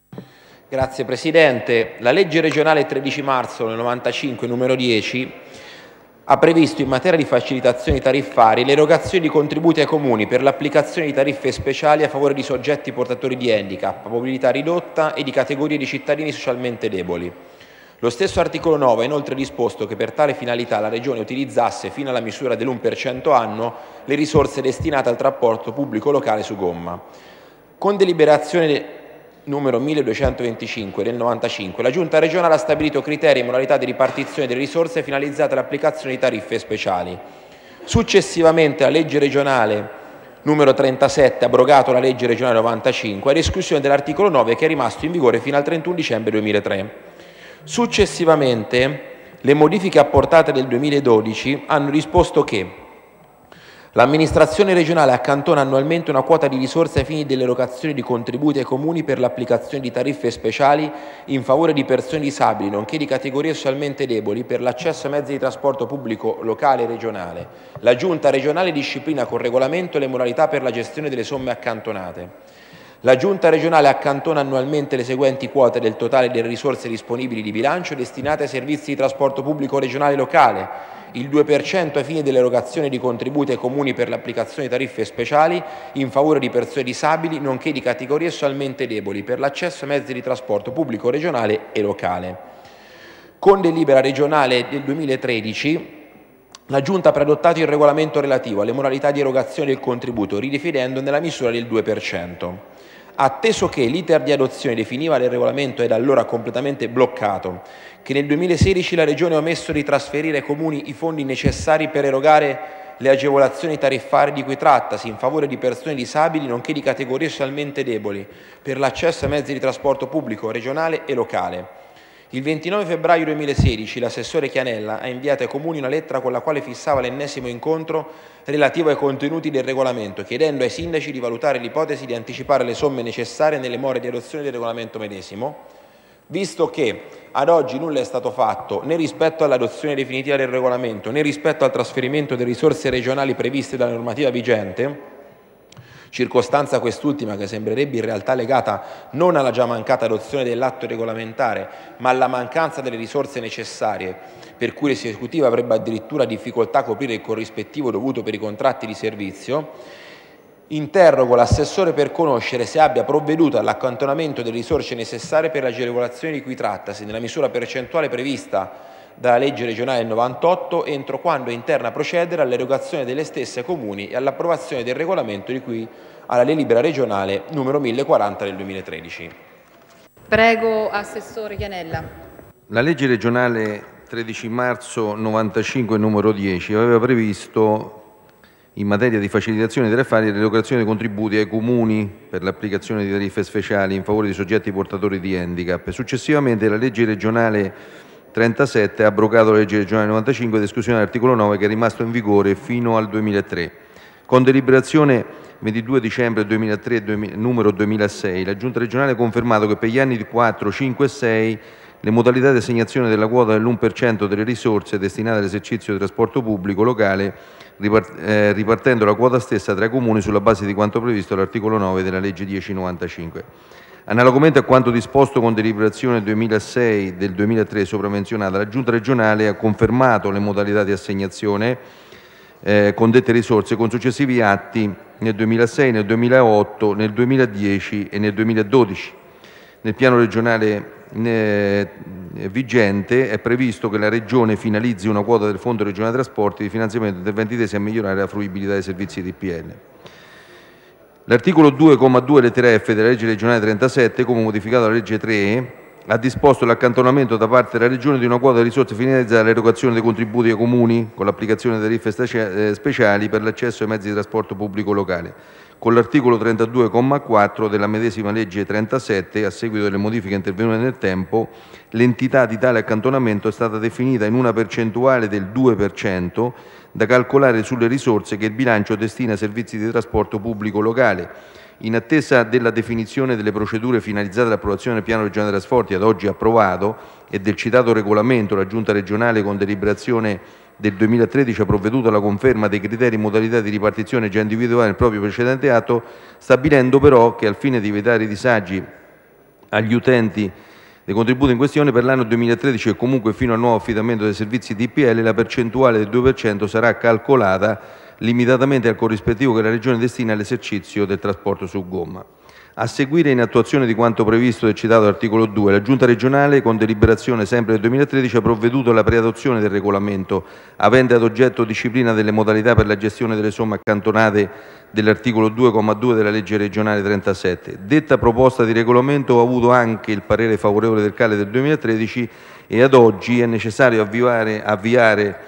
S8: Grazie Presidente. La legge regionale 13 marzo del 95, numero 10, ha previsto in materia di facilitazioni tariffarie l'erogazione di contributi ai comuni per l'applicazione di tariffe speciali a favore di soggetti portatori di handicap, mobilità ridotta e di categorie di cittadini socialmente deboli. Lo stesso articolo 9 ha inoltre disposto che per tale finalità la Regione utilizzasse fino alla misura dell'1% annuo le risorse destinate al trasporto pubblico locale su gomma. Con deliberazione numero 1225 del 95, la Giunta regionale ha stabilito criteri e modalità di ripartizione delle risorse finalizzate all'applicazione di tariffe speciali. Successivamente la legge regionale numero 37 ha abrogato la legge regionale 95 ad esclusione dell'articolo 9 che è rimasto in vigore fino al 31 dicembre 2003. Successivamente le modifiche apportate del 2012 hanno disposto che l'amministrazione regionale accantona annualmente una quota di risorse ai fini dell'erogazione di contributi ai comuni per l'applicazione di tariffe speciali in favore di persone disabili, nonché di categorie socialmente deboli per l'accesso ai mezzi di trasporto pubblico locale e regionale. La Giunta regionale disciplina con regolamento le modalità per la gestione delle somme accantonate. La Giunta regionale accantona annualmente le seguenti quote del totale delle risorse disponibili di bilancio destinate ai servizi di trasporto pubblico regionale e locale, il 2% ai fini dell'erogazione di contributi ai comuni per l'applicazione di tariffe speciali in favore di persone disabili, nonché di categorie socialmente deboli per l'accesso ai mezzi di trasporto pubblico regionale e locale. Con delibera regionale del 2013 la Giunta ha preadottato il regolamento relativo alle modalità di erogazione del contributo, ridefinendo nella misura del 2%. Atteso che l'iter di adozione definiva del regolamento è da allora completamente bloccato, che nel 2016 la Regione ha omesso di trasferire ai comuni i fondi necessari per erogare le agevolazioni tariffarie di cui trattasi in favore di persone disabili nonché di categorie socialmente deboli per l'accesso ai mezzi di trasporto pubblico regionale e locale. Il 29 febbraio 2016 l'assessore Chianella ha inviato ai comuni una lettera con la quale fissava l'ennesimo incontro relativo ai contenuti del regolamento, chiedendo ai sindaci di valutare l'ipotesi di anticipare le somme necessarie nelle more di adozione del regolamento medesimo, visto che ad oggi nulla è stato fatto né rispetto all'adozione definitiva del regolamento né rispetto al trasferimento delle risorse regionali previste dalla normativa vigente, circostanza quest'ultima che sembrerebbe in realtà legata non alla già mancata adozione dell'atto regolamentare, ma alla mancanza delle risorse necessarie, per cui l'esecutivo avrebbe addirittura difficoltà a coprire il corrispettivo dovuto per i contratti di servizio. Interrogo l'assessore per conoscere se abbia provveduto all'accantonamento delle risorse necessarie per l'agevolazione di cui trattasi, nella misura percentuale prevista dalla legge regionale del 98, entro quando è interna procedere all'erogazione delle stesse ai comuni e all'approvazione del regolamento di cui alla delibera regionale numero 1040 del 2013.
S1: Prego, Assessore Chianella.
S5: La legge regionale 13 marzo 95 numero 10 aveva previsto in materia di facilitazione dei tariffarie e l'erogazione dei contributi ai comuni per l'applicazione di tariffe speciali in favore di soggetti portatori di handicap. Successivamente la legge regionale 37 ha abrogato la legge regionale 95 ad esclusione dell'articolo 9 che è rimasto in vigore fino al 2003. Con deliberazione 22 dicembre 2003 numero 2006, la Giunta regionale ha confermato che per gli anni 4, 5 e 6 le modalità di assegnazione della quota dell'1% delle risorse destinate all'esercizio del trasporto pubblico locale, ripartendo la quota stessa tra i comuni sulla base di quanto previsto dall'articolo 9 della legge 1095. Analogamente a quanto disposto con deliberazione 2006 del 2003 sopra menzionata, la Giunta regionale ha confermato le modalità di assegnazione con dette risorse con successivi atti nel 2006, nel 2008, nel 2010 e nel 2012. Nel piano regionale vigente è previsto che la Regione finalizzi una quota del Fondo regionale trasporti di finanziamento interventi tesi a migliorare la fruibilità dei servizi DPL. L'articolo 2,2 lettera F della legge regionale 37, come modificato dalla legge 3, ha disposto l'accantonamento da parte della Regione di una quota di risorse finalizzate all'erogazione dei contributi ai comuni con l'applicazione di tariffe speciali per l'accesso ai mezzi di trasporto pubblico locale. Con l'articolo 32,4 della medesima legge 37, a seguito delle modifiche intervenute nel tempo, l'entità di tale accantonamento è stata definita in una percentuale del 2% da calcolare sulle risorse che il bilancio destina ai servizi di trasporto pubblico locale. In attesa della definizione delle procedure finalizzate all'approvazione del piano regionale dei trasporti ad oggi approvato e del citato regolamento, la Giunta regionale con deliberazione del 2013 ha provveduto alla conferma dei criteri e modalità di ripartizione già individuati nel proprio precedente atto, stabilendo però che al fine di evitare i disagi agli utenti dei contributi in questione per l'anno 2013 e comunque fino al nuovo affidamento dei servizi DPL la percentuale del 2% sarà calcolata limitatamente al corrispettivo che la Regione destina all'esercizio del trasporto su gomma. A seguire, in attuazione di quanto previsto del citato articolo 2, la Giunta regionale, con deliberazione sempre del 2013, ha provveduto alla preadozione del regolamento avente ad oggetto disciplina delle modalità per la gestione delle somme accantonate dell'articolo 2,2 della legge regionale 37. Detta proposta di regolamento ha avuto anche il parere favorevole del CALE del 2013 e ad oggi è necessario avviare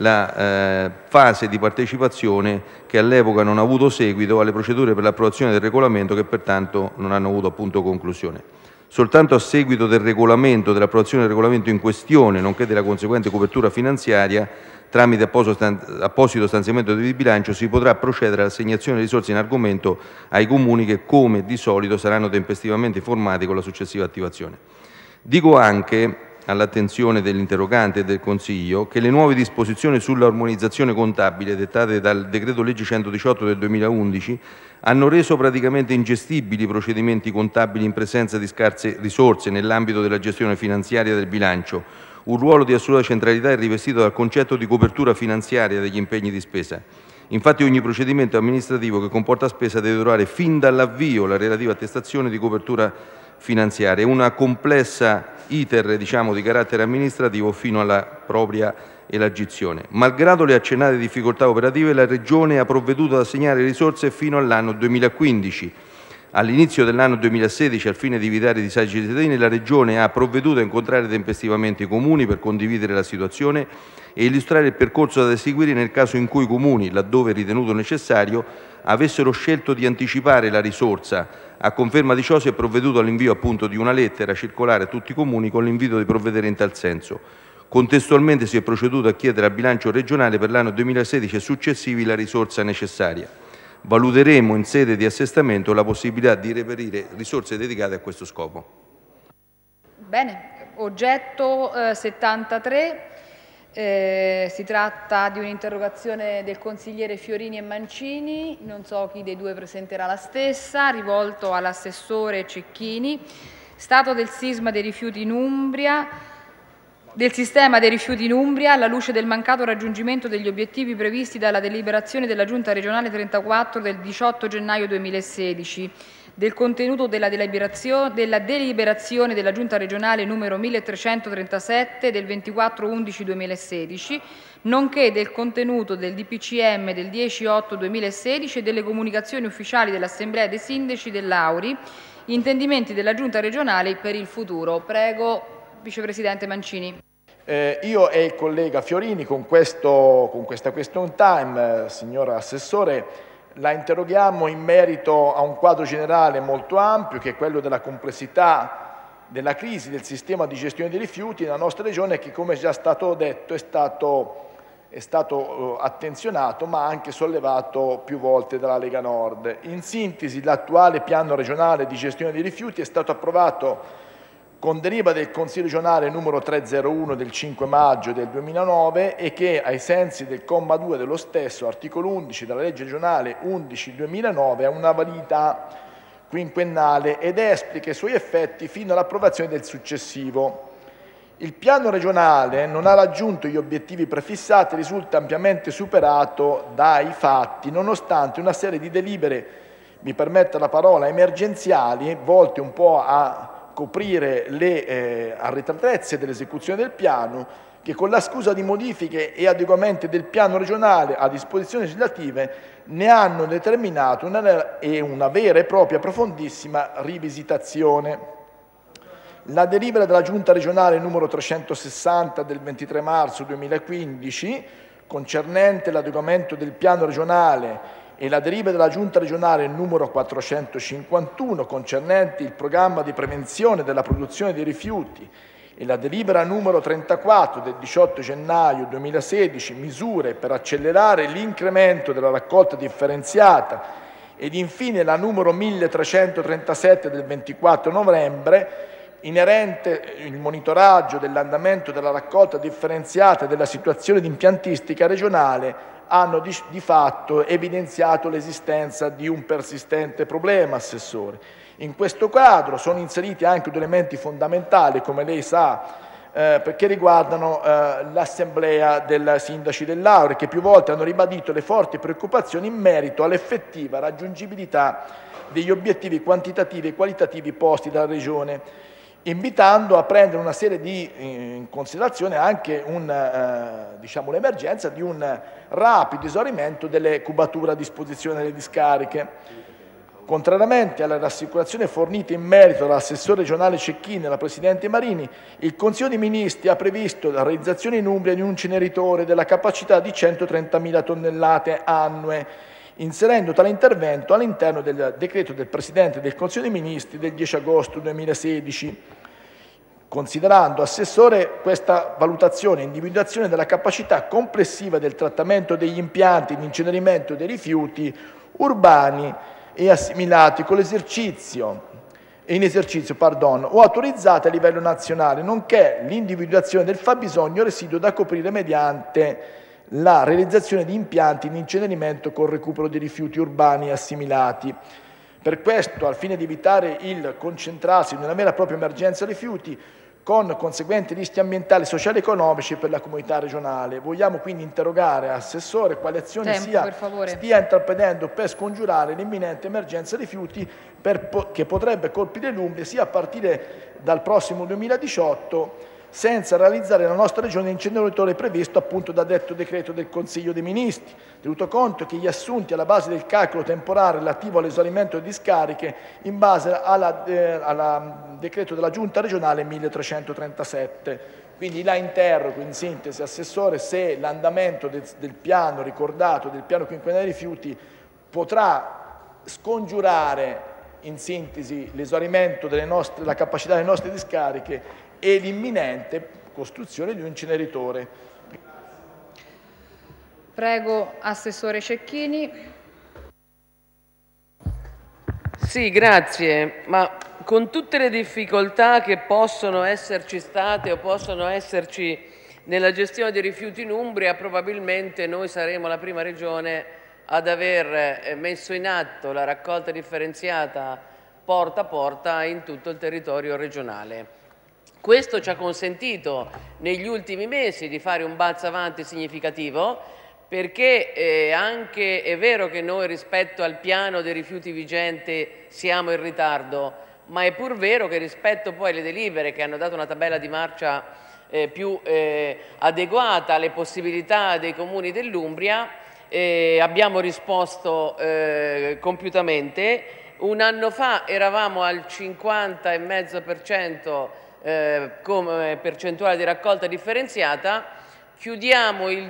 S5: la fase di partecipazione che all'epoca non ha avuto seguito alle procedure per l'approvazione del regolamento che pertanto non hanno avuto appunto conclusione. Soltanto a seguito dell'approvazione del regolamento in questione, nonché della conseguente copertura finanziaria, tramite apposito stanziamento di bilancio, si potrà procedere all'assegnazione di risorse in argomento ai comuni che, come di solito, saranno tempestivamente informati con la successiva attivazione. Dico anche all'attenzione dell'interrogante e del Consiglio che le nuove disposizioni sull'armonizzazione contabile dettate dal decreto legge 118 del 2011 hanno reso praticamente ingestibili i procedimenti contabili in presenza di scarse risorse nell'ambito della gestione finanziaria del bilancio. Un ruolo di assoluta centralità è rivestito dal concetto di copertura finanziaria degli impegni di spesa. Infatti ogni procedimento amministrativo che comporta spesa deve trovare fin dall'avvio la relativa attestazione di copertura finanziaria, una complessa iter di carattere amministrativo fino alla propria elargizione. Malgrado le accennate difficoltà operative, la Regione ha provveduto ad assegnare risorse fino all'anno 2015. All'inizio dell'anno 2016, al fine di evitare i disagi ai cittadini, la Regione ha provveduto a incontrare tempestivamente i comuni per condividere la situazione e illustrare il percorso da seguire nel caso in cui i comuni, laddove ritenuto necessario, avessero scelto di anticipare la risorsa. A conferma di ciò si è provveduto all'invio appunto di una lettera circolare a tutti i comuni con l'invito di provvedere in tal senso. Contestualmente si è proceduto a chiedere al bilancio regionale per l'anno 2016 e successivi la risorsa necessaria. Valuteremo in sede di assestamento la possibilità di reperire risorse dedicate a questo scopo.
S1: Bene, oggetto 73. Si tratta di un'interrogazione del consigliere Fiorini e Mancini, non so chi dei due presenterà la stessa, rivolto all'assessore Cecchini. Stato del sisma dei rifiuti in Umbria, del sistema dei rifiuti in Umbria alla luce del mancato raggiungimento degli obiettivi previsti dalla deliberazione della Giunta regionale 34 del 18 gennaio 2016, del contenuto della deliberazione della Giunta regionale numero 1337 del 24/11/2016, nonché del contenuto del DPCM del 10/8/2016 e delle comunicazioni ufficiali dell'Assemblea dei Sindaci dell'Auri, intendimenti della Giunta regionale per il futuro. Prego, Vicepresidente Mancini.
S9: Io e il collega Fiorini con questa question time, signora Assessore, la interroghiamo in merito a un quadro generale molto ampio, che è quello della complessità della crisi del sistema di gestione dei rifiuti nella nostra regione, che, come già stato detto, è stato attenzionato ma anche sollevato più volte dalla Lega Nord. In sintesi, l'attuale piano regionale di gestione dei rifiuti è stato approvato con delibera del Consiglio regionale numero 301 del 5 maggio del 2009 e che, ai sensi del comma 2 dello stesso articolo 11 della legge regionale 11/2009, ha una validità quinquennale ed esplica i suoi effetti fino all'approvazione del successivo. Il piano regionale non ha raggiunto gli obiettivi prefissati e risulta ampiamente superato dai fatti, nonostante una serie di delibere, mi permetta la parola, emergenziali, volte un po' a coprire le arretratezze dell'esecuzione del piano, che con la scusa di modifiche e adeguamenti del piano regionale a disposizioni legislative ne hanno determinato una vera e propria profondissima rivisitazione. La delibera della Giunta regionale numero 360 del 23 marzo 2015, concernente l'adeguamento del piano regionale, e la delibera della Giunta regionale numero 451 concernente il programma di prevenzione della produzione di rifiuti e la delibera numero 34 del 18 gennaio 2016 misure per accelerare l'incremento della raccolta differenziata ed infine la numero 1337 del 24 novembre inerente il monitoraggio dell'andamento della raccolta differenziata e della situazione di impiantistica regionale hanno di fatto evidenziato l'esistenza di un persistente problema, Assessore. In questo quadro sono inseriti anche due elementi fondamentali, come lei sa, perché riguardano l'assemblea dei sindaci del Laurio, che più volte hanno ribadito le forti preoccupazioni in merito all'effettiva raggiungibilità degli obiettivi quantitativi e qualitativi posti dalla Regione, invitando a prendere una serie in considerazione anche l'emergenza di un rapido esaurimento delle cubature a disposizione delle discariche. Contrariamente alle rassicurazioni fornite in merito dall'assessore regionale Cecchini e dalla Presidente Marini, il Consiglio dei Ministri ha previsto la realizzazione in Umbria di un inceneritore della capacità di 130.000 tonnellate annue, inserendo tale intervento all'interno del decreto del Presidente del Consiglio dei Ministri del 10 agosto 2016, considerando, Assessore, questa valutazione e individuazione della capacità complessiva del trattamento degli impianti di incenerimento dei rifiuti urbani e assimilati con in esercizio o autorizzati a livello nazionale, nonché l'individuazione del fabbisogno residuo da coprire mediante la realizzazione di impianti di incenerimento con recupero di rifiuti urbani assimilati. Per questo, al fine di evitare il concentrarsi di una vera e propria emergenza rifiuti, con conseguenti rischi ambientali, sociali e economici per la comunità regionale, vogliamo quindi interrogare, Assessore, quali azioni stia intraprendendo per scongiurare l'imminente emergenza rifiuti che potrebbe colpire l'Umbria sia a partire dal prossimo 2018, senza realizzare nella nostra regione l'inceneritore previsto appunto da detto decreto del Consiglio dei Ministri, tenuto conto che gli assunti alla base del calcolo temporale relativo all'esaurimento delle discariche in base al decreto della Giunta regionale 1337. Quindi la interrogo in sintesi, Assessore, se l'andamento del piano ricordato, del piano quinquennale dei rifiuti, potrà scongiurare in sintesi l'esaurimento della capacità delle nostre discariche e l'imminente costruzione di un inceneritore.
S1: Prego, Assessore Cecchini.
S10: Sì, grazie, ma con tutte le difficoltà che possono esserci state o possono esserci nella gestione dei rifiuti in Umbria, probabilmente noi saremo la prima regione ad aver messo in atto la raccolta differenziata porta a porta in tutto il territorio regionale. Questo ci ha consentito negli ultimi mesi di fare un balzo avanti significativo, perché anche è vero che noi rispetto al piano dei rifiuti vigente siamo in ritardo, ma è pur vero che rispetto poi alle delibere che hanno dato una tabella di marcia più adeguata alle possibilità dei comuni dell'Umbria, abbiamo risposto compiutamente. Un anno fa eravamo al 50,5% come percentuale di raccolta differenziata. Chiudiamo il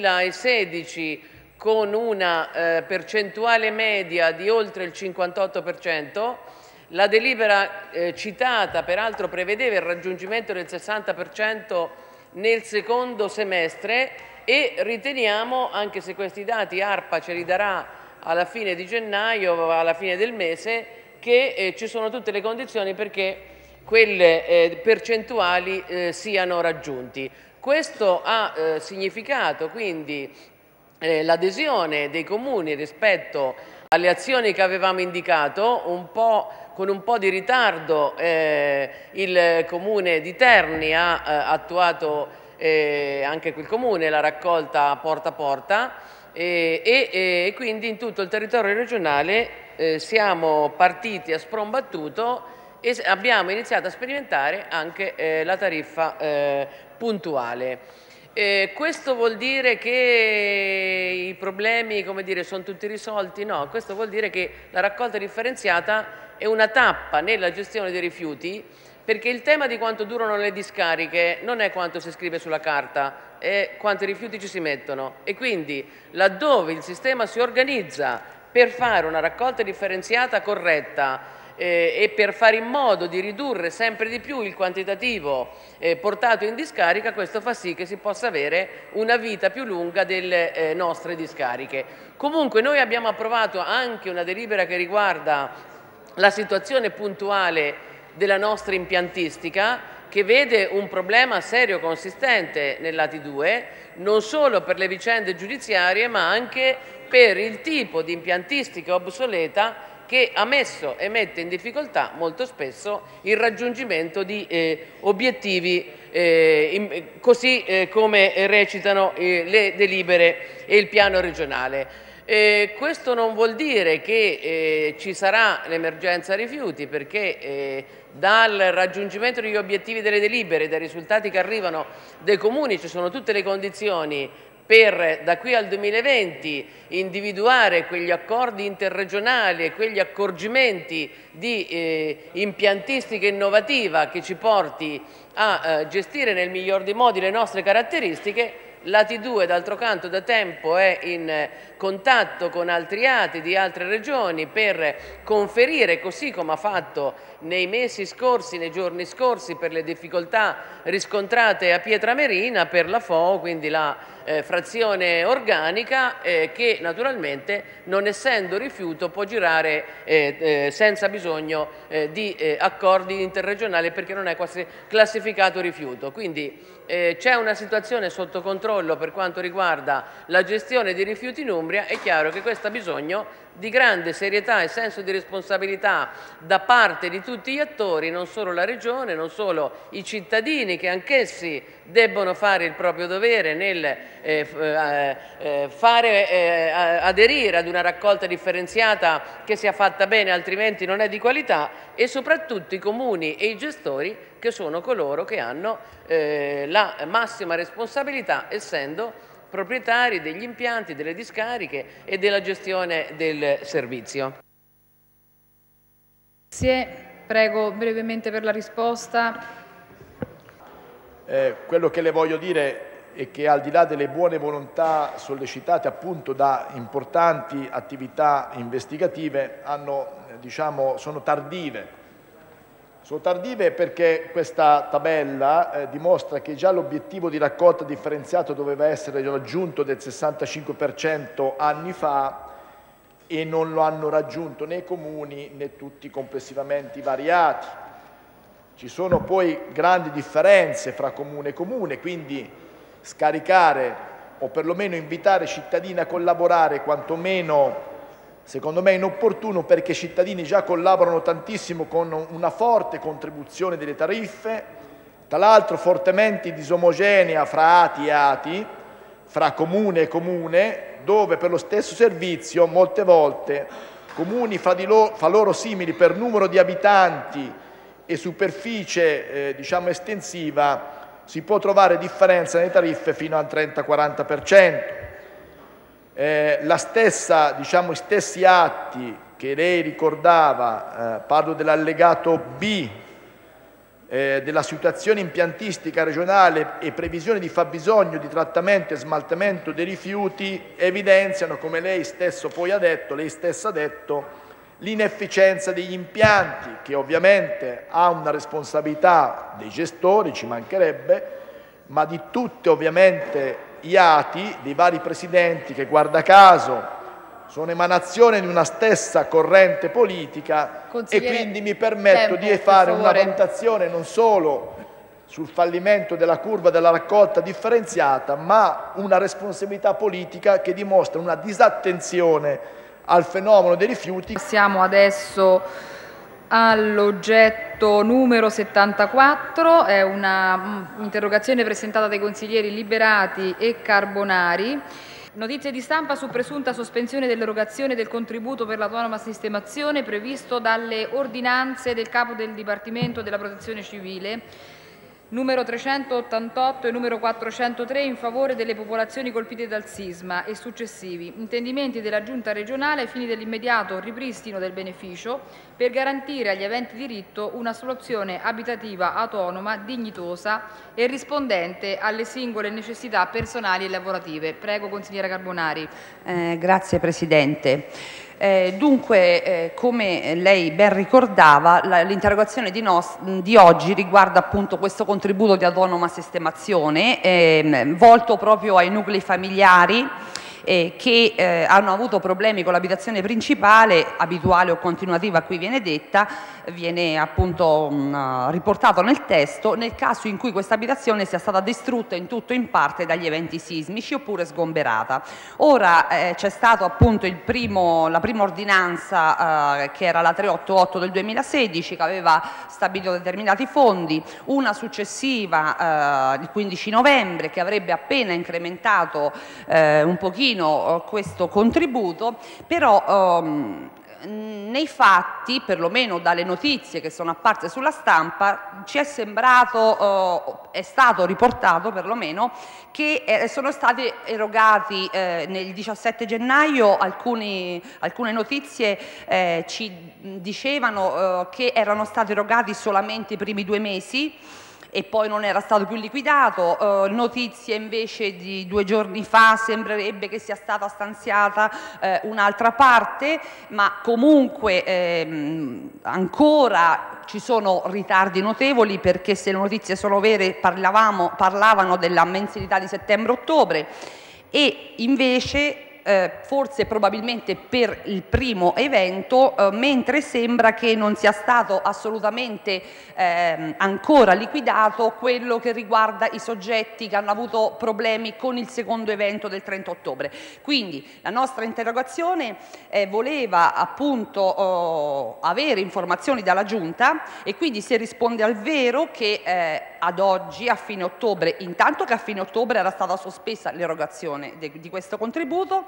S10: 2016 con una percentuale media di oltre il 58%. La delibera citata peraltro prevedeva il raggiungimento del 60% nel secondo semestre e riteniamo, anche se questi dati ARPA ce li darà alla fine di gennaio, alla fine del mese, che ci sono tutte le condizioni perché quelle percentuali siano raggiunti. Questo ha significato quindi l'adesione dei comuni rispetto alle azioni che avevamo indicato, con un po' di ritardo il Comune di Terni ha attuato anche quel Comune la raccolta porta a porta e quindi in tutto il territorio regionale siamo partiti a spron battuto e abbiamo iniziato a sperimentare anche la tariffa puntuale. Questo vuol dire che i problemi, come dire, sono tutti risolti? No, questo vuol dire che la raccolta differenziata è una tappa nella gestione dei rifiuti, perché il tema di quanto durano le discariche non è quanto si scrive sulla carta, è quanti rifiuti ci si mettono e quindi laddove il sistema si organizza per fare una raccolta differenziata corretta e per fare in modo di ridurre sempre di più il quantitativo portato in discarica, questo fa sì che si possa avere una vita più lunga delle nostre discariche. Comunque noi abbiamo approvato anche una delibera che riguarda la situazione puntuale della nostra impiantistica, che vede un problema serio consistente nell'AT2, non solo per le vicende giudiziarie ma anche per il tipo di impiantistica obsoleta che ha messo e mette in difficoltà molto spesso il raggiungimento di obiettivi così come recitano le delibere e il piano regionale. Questo non vuol dire che ci sarà l'emergenza rifiuti, perché dal raggiungimento degli obiettivi delle delibere, dai risultati che arrivano dai comuni, ci sono tutte le condizioni per da qui al 2020 individuare quegli accordi interregionali e quegli accorgimenti di impiantistica innovativa che ci porti a gestire nel miglior dei modi le nostre caratteristiche. L'AT2 d'altro canto da tempo è in contatto con altri ATI di altre regioni per conferire, così come ha fatto nei mesi scorsi, nei giorni scorsi, per le difficoltà riscontrate a Pietramerina per la FO, quindi la frazione organica che naturalmente, non essendo rifiuto, può girare senza bisogno di accordi interregionali perché non è classificato rifiuto. Quindi c'è una situazione sotto controllo per quanto riguarda la gestione dei rifiuti in Umbria. È chiaro che questo ha bisogno di grande serietà e senso di responsabilità da parte di tutti gli attori, non solo la Regione, non solo i cittadini, che anch'essi debbono fare il proprio dovere nel fare aderire ad una raccolta differenziata che sia fatta bene, altrimenti non è di qualità, e soprattutto i comuni e i gestori, che sono coloro che hanno la massima responsabilità, essendo proprietari degli impianti, delle discariche e della gestione del servizio.
S1: Grazie, prego brevemente per la risposta.
S9: Quello che le voglio dire è che, al di là delle buone volontà sollecitate appunto da importanti attività investigative, sono tardive. Sono tardive perché questa tabella dimostra che già l'obiettivo di raccolta differenziato doveva essere raggiunto del 65% anni fa e non lo hanno raggiunto né i comuni né tutti complessivamente i vari ATI. Ci sono poi grandi differenze fra comune e comune, quindi scaricare o perlomeno invitare i cittadini a collaborare quantomeno, secondo me, è inopportuno, perché i cittadini già collaborano tantissimo con una forte contribuzione delle tariffe, tra l'altro fortemente disomogenea fra ATI e ATI, fra comune e comune, dove per lo stesso servizio molte volte comuni fra loro simili per numero di abitanti e superficie estensiva si può trovare differenza nelle tariffe fino al 30-40%. I stessi atti che lei ricordava, parlo dell'allegato B, della situazione impiantistica regionale e previsione di fabbisogno di trattamento e smaltimento dei rifiuti evidenziano, come lei stesso poi ha detto, lei stessa ha detto, l'inefficienza degli impianti, che ovviamente ha una responsabilità dei gestori, ci mancherebbe, ma di tutti ovviamente gli ati, dei vari presidenti che guarda caso sono emanazione di una stessa corrente politica e quindi mi permetto di fare una valutazione non solo sul fallimento della curva della raccolta differenziata, ma una responsabilità politica che dimostra una disattenzione al fenomeno dei rifiuti.
S1: Passiamo adesso all'oggetto numero 74, è un'interrogazione presentata dai consiglieri Liberati e Carbonari. Notizie di stampa su presunta sospensione dell'erogazione del contributo per l'autonoma sistemazione previsto dalle ordinanze del Capo del Dipartimento della Protezione Civile numero 388 e numero 403 in favore delle popolazioni colpite dal sisma e successivi intendimenti della Giunta regionale ai fini dell'immediato ripristino del beneficio per garantire agli aventi diritto una soluzione abitativa autonoma, dignitosa e rispondente alle singole necessità personali e lavorative. Prego, consigliera Carbonari.
S11: Grazie Presidente. Dunque, come lei ben ricordava, l'interrogazione di oggi riguarda appunto questo contributo di autonoma sistemazione volto proprio ai nuclei familiari che hanno avuto problemi con l'abitazione principale, abituale o continuativa, qui viene detta, viene appunto riportato nel testo, nel caso in cui questa abitazione sia stata distrutta in tutto o in parte dagli eventi sismici oppure sgomberata. Ora c'è stato appunto la prima ordinanza che era la 388 del 2016 che aveva stabilito determinati fondi, una successiva il 15 novembre che avrebbe appena incrementato un pochino questo contributo, però nei fatti, perlomeno dalle notizie che sono apparse sulla stampa, ci è sembrato, è stato riportato perlomeno, che sono stati erogati nel 17 gennaio, alcune notizie ci dicevano che erano stati erogati solamente i primi 2 mesi, e poi non era stato più liquidato. Notizie invece di 2 giorni fa sembrerebbe che sia stata stanziata un'altra parte, ma comunque ancora ci sono ritardi notevoli, perché se le notizie sono vere parlavano della mensilità di settembre-ottobre e invece forse probabilmente per il primo evento, mentre sembra che non sia stato assolutamente ancora liquidato quello che riguarda i soggetti che hanno avuto problemi con il secondo evento del 30 ottobre. Quindi la nostra interrogazione voleva appunto avere informazioni dalla Giunta, e quindi si risponde al vero che ad oggi, a fine ottobre, intanto che a fine ottobre era stata sospesa l'erogazione di questo contributo,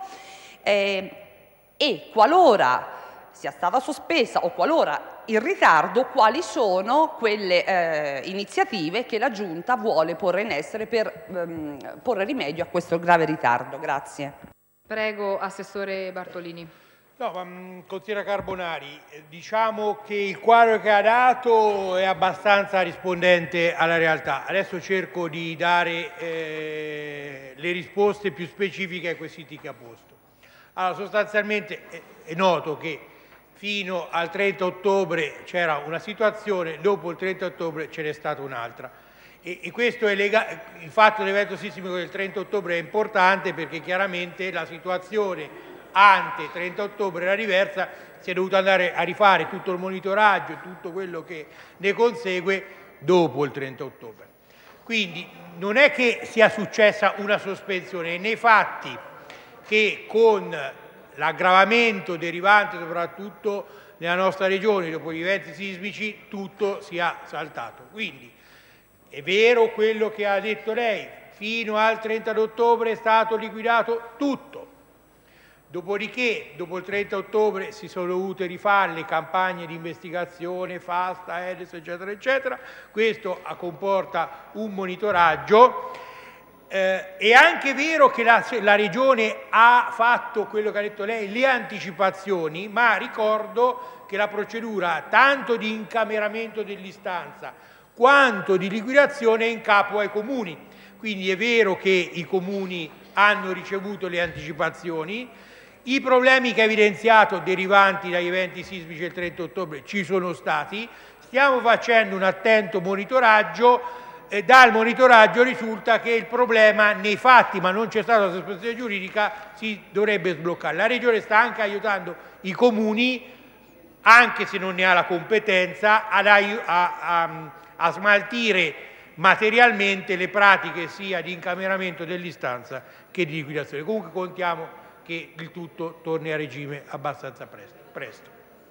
S11: e qualora sia stata sospesa o qualora in ritardo, quali sono quelle iniziative che la Giunta vuole porre in essere per porre rimedio a questo grave ritardo. Grazie.
S1: Prego, Assessore Bartolini.
S12: No, consigliera Carbonari, diciamo che il quadro che ha dato è abbastanza rispondente alla realtà. Adesso cerco di dare le risposte più specifiche ai quesiti che ha posto. Allora, sostanzialmente è noto che fino al 30 ottobre c'era una situazione, dopo il 30 ottobre ce n'è stata un'altra. E questo è il fatto dell'evento sismico del 30 ottobre è importante, perché chiaramente la situazione ante 30 ottobre era diversa, si è dovuto andare a rifare tutto il monitoraggio, tutto quello che ne consegue dopo il 30 ottobre. Quindi non è che sia successa una sospensione, è nei fatti che con l'aggravamento derivante soprattutto nella nostra regione dopo gli eventi sismici tutto sia saltato. Quindi è vero quello che ha detto lei, fino al 30 ottobre è stato liquidato tutto. Dopodiché, dopo il 30 ottobre si sono dovute rifare le campagne di investigazione, FASTA, EDES, eccetera, eccetera. Questo comporta un monitoraggio. È anche vero che la Regione ha fatto quello che ha detto lei, le anticipazioni, ma ricordo che la procedura tanto di incameramento dell'istanza quanto di liquidazione è in capo ai comuni. Quindi è vero che i comuni hanno ricevuto le anticipazioni, i problemi che ha evidenziato derivanti dagli eventi sismici del 30 ottobre ci sono stati, stiamo facendo un attento monitoraggio e dal monitoraggio risulta che il problema nei fatti, ma non c'è stata la sospensione giuridica, si dovrebbe sbloccare. La Regione sta anche aiutando i comuni, anche se non ne ha la competenza, a smaltire materialmente le pratiche sia di incameramento dell'istanza che di liquidazione. Comunque contiamo che il tutto torni a regime abbastanza presto.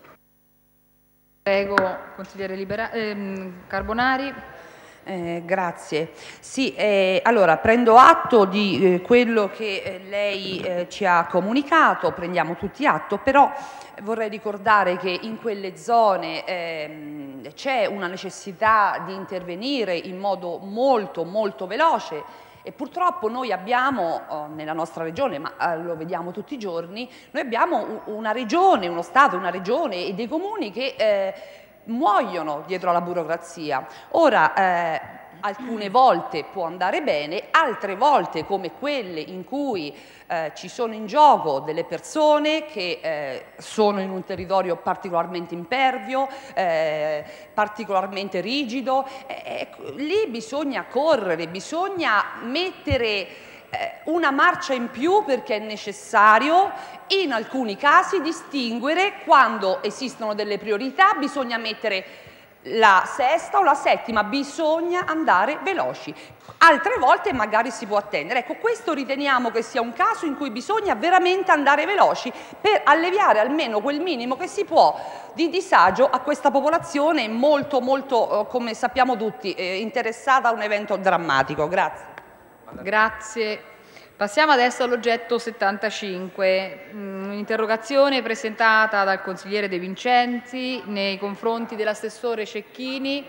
S1: Prego, consigliere Carbonari.
S11: Grazie. Sì, allora prendo atto di quello che lei ci ha comunicato, prendiamo tutti atto, però vorrei ricordare che in quelle zone c'è una necessità di intervenire in modo molto veloce e purtroppo noi abbiamo nella nostra regione, ma lo vediamo tutti i giorni, noi abbiamo una regione, uno Stato, una regione e dei comuni che muoiono dietro alla burocrazia. Ora, alcune volte può andare bene, altre volte, come quelle in cui ci sono in gioco delle persone che sono in un territorio particolarmente impervio, particolarmente rigido, lì bisogna correre, bisogna mettere una marcia in più, perché è necessario in alcuni casi distinguere quando esistono delle priorità, bisogna mettere la sesta o la settima, bisogna andare veloci. Altre volte magari si può attendere. Ecco, questo riteniamo che sia un caso in cui bisogna veramente andare veloci per alleviare almeno quel minimo che si può di disagio a questa popolazione molto, come sappiamo tutti, interessata a un evento drammatico. Grazie.
S1: Grazie. Passiamo adesso all'oggetto 75, un'interrogazione presentata dal consigliere De Vincenzi nei confronti dell'assessore Cecchini,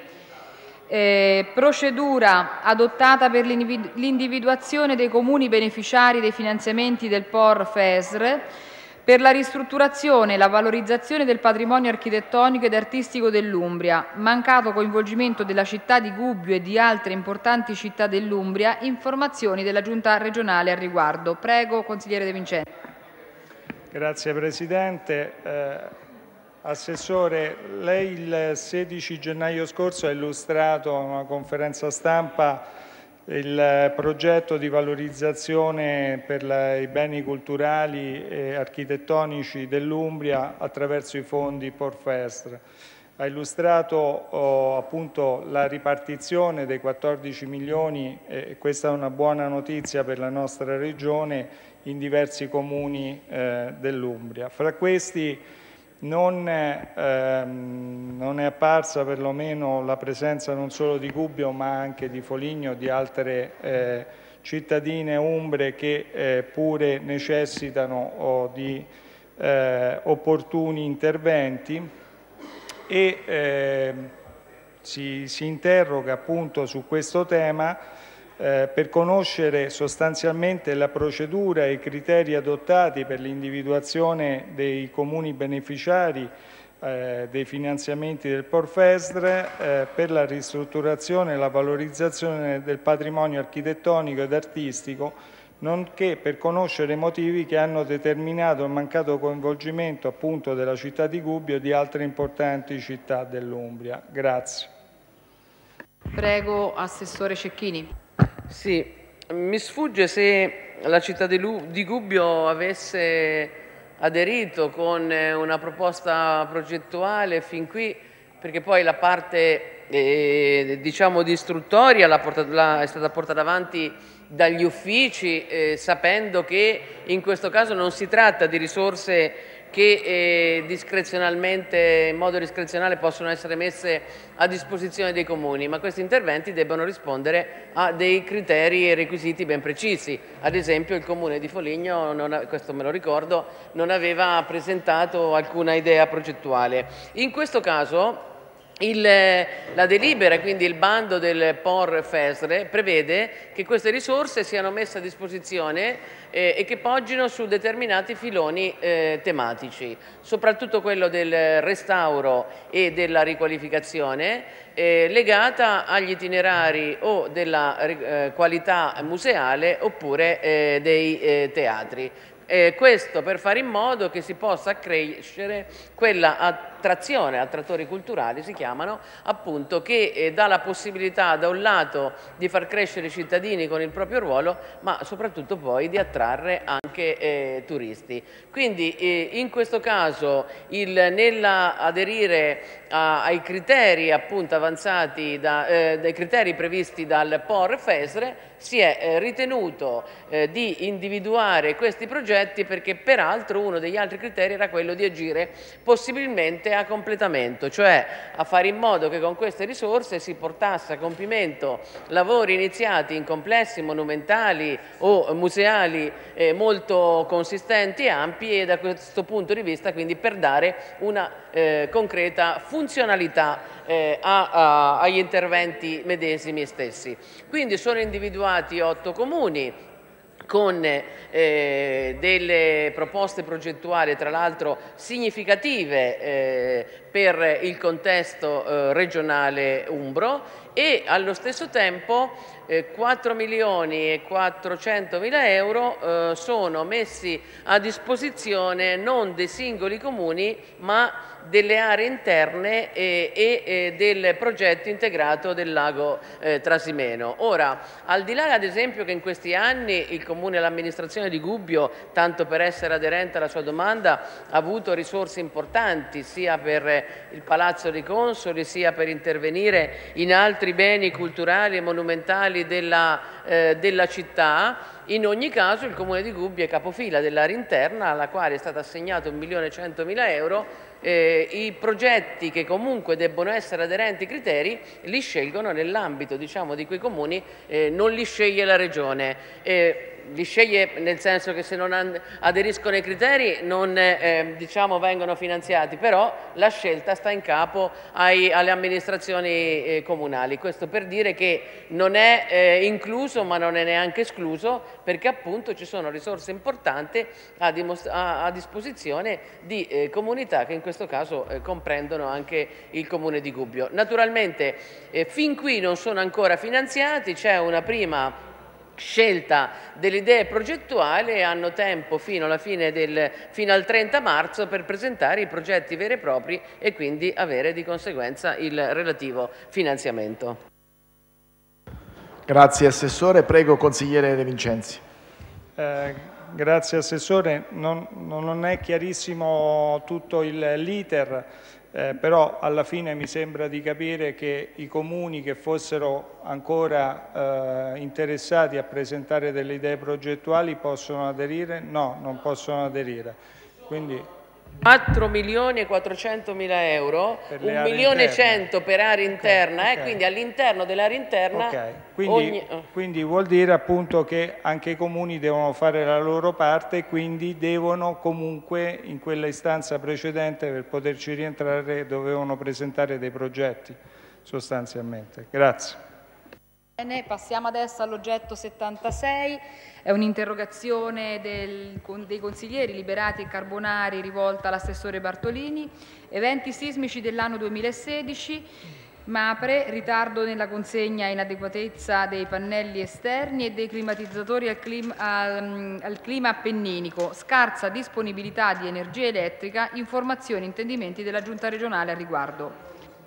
S1: procedura adottata per l'individuazione dei comuni beneficiari dei finanziamenti del POR FESR per la ristrutturazione e la valorizzazione del patrimonio architettonico ed artistico dell'Umbria, mancato coinvolgimento della città di Gubbio e di altre importanti città dell'Umbria, informazioni della Giunta regionale al riguardo. Prego, consigliere De Vincenzi.
S13: Grazie Presidente. Assessore, lei il 16 gennaio scorso ha illustrato a una conferenza stampa il progetto di valorizzazione per i beni culturali e architettonici dell'Umbria attraverso i fondi POR FESR. Ha illustrato appunto la ripartizione dei 14 milioni e questa è una buona notizia per la nostra regione in diversi comuni dell'Umbria. Fra questi non è apparsa perlomeno la presenza non solo di Gubbio ma anche di Foligno, di altre cittadine umbre che pure necessitano di opportuni interventi e si interroga appunto su questo tema per conoscere sostanzialmente la procedura e i criteri adottati per l'individuazione dei comuni beneficiari dei finanziamenti del POR FESR per la ristrutturazione e la valorizzazione del patrimonio architettonico ed artistico, nonché per conoscere i motivi che hanno determinato il mancato coinvolgimento appunto della città di Gubbio e di altre importanti città dell'Umbria. Grazie.
S1: Prego, Assessore Cecchini.
S10: Sì, mi sfugge se la città di Gubbio avesse aderito con una proposta progettuale fin qui, perché poi la parte diciamo di istruttoria è stata portata avanti dagli uffici, sapendo che in questo caso non si tratta di risorse che discrezionalmente, in modo discrezionale possono essere messe a disposizione dei comuni, ma questi interventi debbono rispondere a dei criteri e requisiti ben precisi. Ad esempio il comune di Foligno, questo me lo ricordo, non aveva presentato alcuna idea progettuale. In questo caso La delibera, quindi il bando del POR FESR, prevede che queste risorse siano messe a disposizione e che poggino su determinati filoni tematici, soprattutto quello del restauro e della riqualificazione legata agli itinerari o della qualità museale oppure dei teatri. Questo per fare in modo che si possa accrescere quella attrazione, attrattori culturali si chiamano, appunto, che dà la possibilità da un lato di far crescere i cittadini con il proprio ruolo, ma soprattutto poi di attrarre anche turisti. Quindi in questo caso nell'aderire ai criteri appunto avanzati, dai criteri previsti dal POR FESR, si è ritenuto di individuare questi progetti perché peraltro uno degli altri criteri era quello di agire possibilmente a completamento, cioè a fare in modo che con queste risorse si portasse a compimento lavori iniziati in complessi monumentali o museali molto consistenti e ampi, e da questo punto di vista quindi per dare una concreta funzionalità agli interventi medesimi stessi. Quindi sono individuati 8 comuni con delle proposte progettuali tra l'altro significative per il contesto regionale umbro, e allo stesso tempo 4.400.000 euro sono messi a disposizione non dei singoli comuni ma delle aree interne e del progetto integrato del lago Trasimeno. Ora, al di là ad esempio che in questi anni il Comune e l'amministrazione di Gubbio, tanto per essere aderente alla sua domanda, ha avuto risorse importanti sia per il Palazzo dei Consoli sia per intervenire in altri beni culturali e monumentali della città, in ogni caso il Comune di Gubbio è capofila dell'area interna alla quale è stato assegnato 1.100.000 euro. I progetti che comunque debbono essere aderenti ai criteri li scelgono nell'ambito, diciamo, di quei comuni, non li sceglie la Regione. Li sceglie nel senso che se non aderiscono ai criteri non diciamo, vengono finanziati, però la scelta sta in capo alle amministrazioni comunali. Questo per dire che non è incluso ma non è neanche escluso, perché appunto ci sono risorse importanti a disposizione di comunità che in questo caso comprendono anche il Comune di Gubbio. Naturalmente fin qui non sono ancora finanziati, c'è una prima scelta delle idee progettuali e hanno tempo fino al 30 marzo per presentare i progetti veri e propri e quindi avere di conseguenza il relativo finanziamento.
S9: Grazie Assessore, prego Consigliere De Vincenzi.
S13: Grazie Assessore, non è chiarissimo tutto l'iter, però alla fine mi sembra di capire che i comuni che fossero ancora interessati a presentare delle idee progettuali possono aderire? No, non possono aderire. Quindi
S10: 4.400.000 euro, 1.100.000 per area interna,
S13: okay.
S10: Quindi all'interno dell'area interna
S13: quindi vuol dire appunto che anche i comuni devono fare la loro parte e quindi devono comunque in quella istanza precedente per poterci rientrare dovevano presentare dei progetti sostanzialmente. Grazie.
S1: Bene, passiamo adesso all'oggetto 76, è un'interrogazione dei consiglieri Liberati e Carbonari rivolta all'assessore Bartolini. Eventi sismici dell'anno 2016, MAPRE, ritardo nella consegna e inadeguatezza dei pannelli esterni e dei climatizzatori al clima appenninico, scarsa disponibilità di energia elettrica, informazioni e intendimenti della Giunta regionale al riguardo.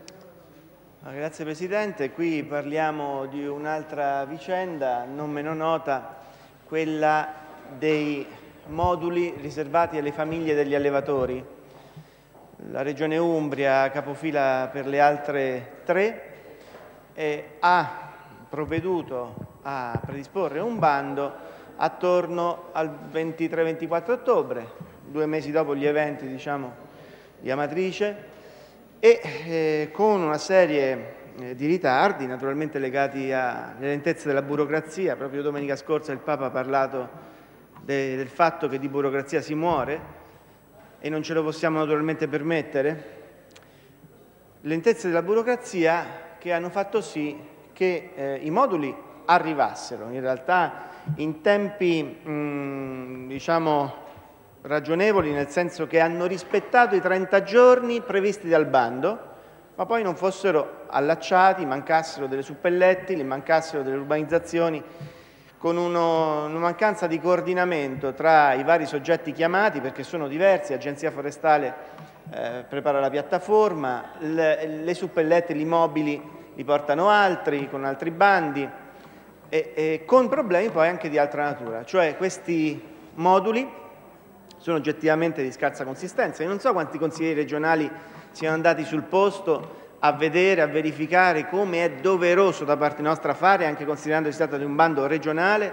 S14: Grazie Presidente, qui parliamo di un'altra vicenda non meno nota, quella dei moduli riservati alle famiglie degli allevatori. La Regione Umbria, capofila per le altre 3, ha provveduto a predisporre un bando attorno al 23-24 ottobre, 2 mesi dopo gli eventi diciamo, di Amatrice, e con una serie di ritardi naturalmente legati alle lentezze della burocrazia. Proprio domenica scorsa il Papa ha parlato del fatto che di burocrazia si muore e non ce lo possiamo naturalmente permettere. lentezze della burocrazia che hanno fatto sì che i moduli arrivassero in realtà in tempi diciamo ragionevoli, nel senso che hanno rispettato i 30 giorni previsti dal bando, ma poi non fossero allacciati, mancassero delle suppelletti, mancassero delle urbanizzazioni, con una mancanza di coordinamento tra i vari soggetti chiamati, perché sono diversi. Agenzia Forestale prepara la piattaforma, le suppellette, gli immobili li portano altri, con altri bandi, e con problemi poi anche di altra natura. Cioè questi moduli sono oggettivamente di scarsa consistenza. Io non so quanti consiglieri regionali siano andati sul posto a vedere, a verificare come è doveroso da parte nostra fare, anche considerando che si tratta di un bando regionale,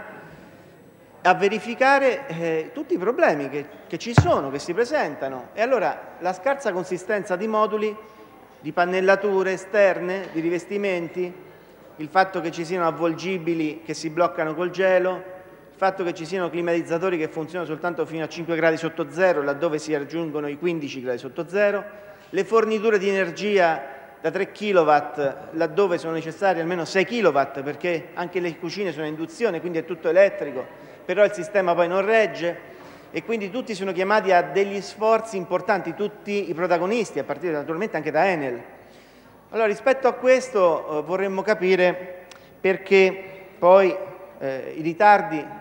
S14: a verificare tutti i problemi che ci sono, che si presentano. E allora la scarsa consistenza di moduli, di pannellature esterne, di rivestimenti, il fatto che ci siano avvolgibili che si bloccano col gelo, il fatto che ci siano climatizzatori che funzionano soltanto fino a 5 gradi sotto zero, laddove si raggiungono i 15 gradi sotto zero, le forniture di energia da 3 kW, laddove sono necessari almeno 6 kW, perché anche le cucine sono a induzione, quindi è tutto elettrico, però il sistema poi non regge, e quindi tutti sono chiamati a degli sforzi importanti, tutti i protagonisti, a partire naturalmente anche da Enel. Allora, rispetto a questo vorremmo capire perché poi i ritardi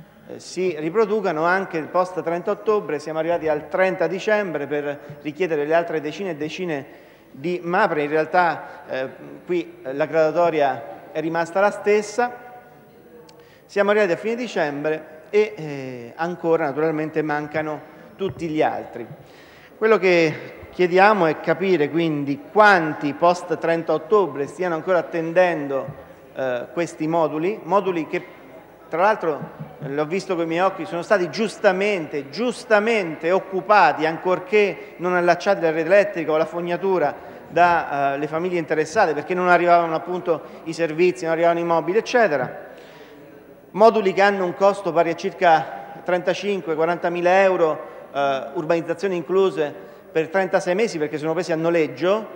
S14: si riproducano anche il post 30 ottobre, siamo arrivati al 30 dicembre per richiedere le altre decine e decine di MAPRE. In realtà qui la graduatoria è rimasta la stessa, siamo arrivati a fine dicembre e ancora naturalmente mancano tutti gli altri. Quello che chiediamo è capire quindi quanti post 30 ottobre stiano ancora attendendo questi moduli che tra l'altro, l'ho visto con i miei occhi, sono stati giustamente occupati, ancorché non allacciati alla rete elettrica o alla fognatura, dalle famiglie interessate, perché non arrivavano appunto i servizi, non arrivavano i mobili, eccetera. Moduli che hanno un costo pari a circa 35-40 mila euro, urbanizzazioni incluse, per 36 mesi, perché sono presi a noleggio,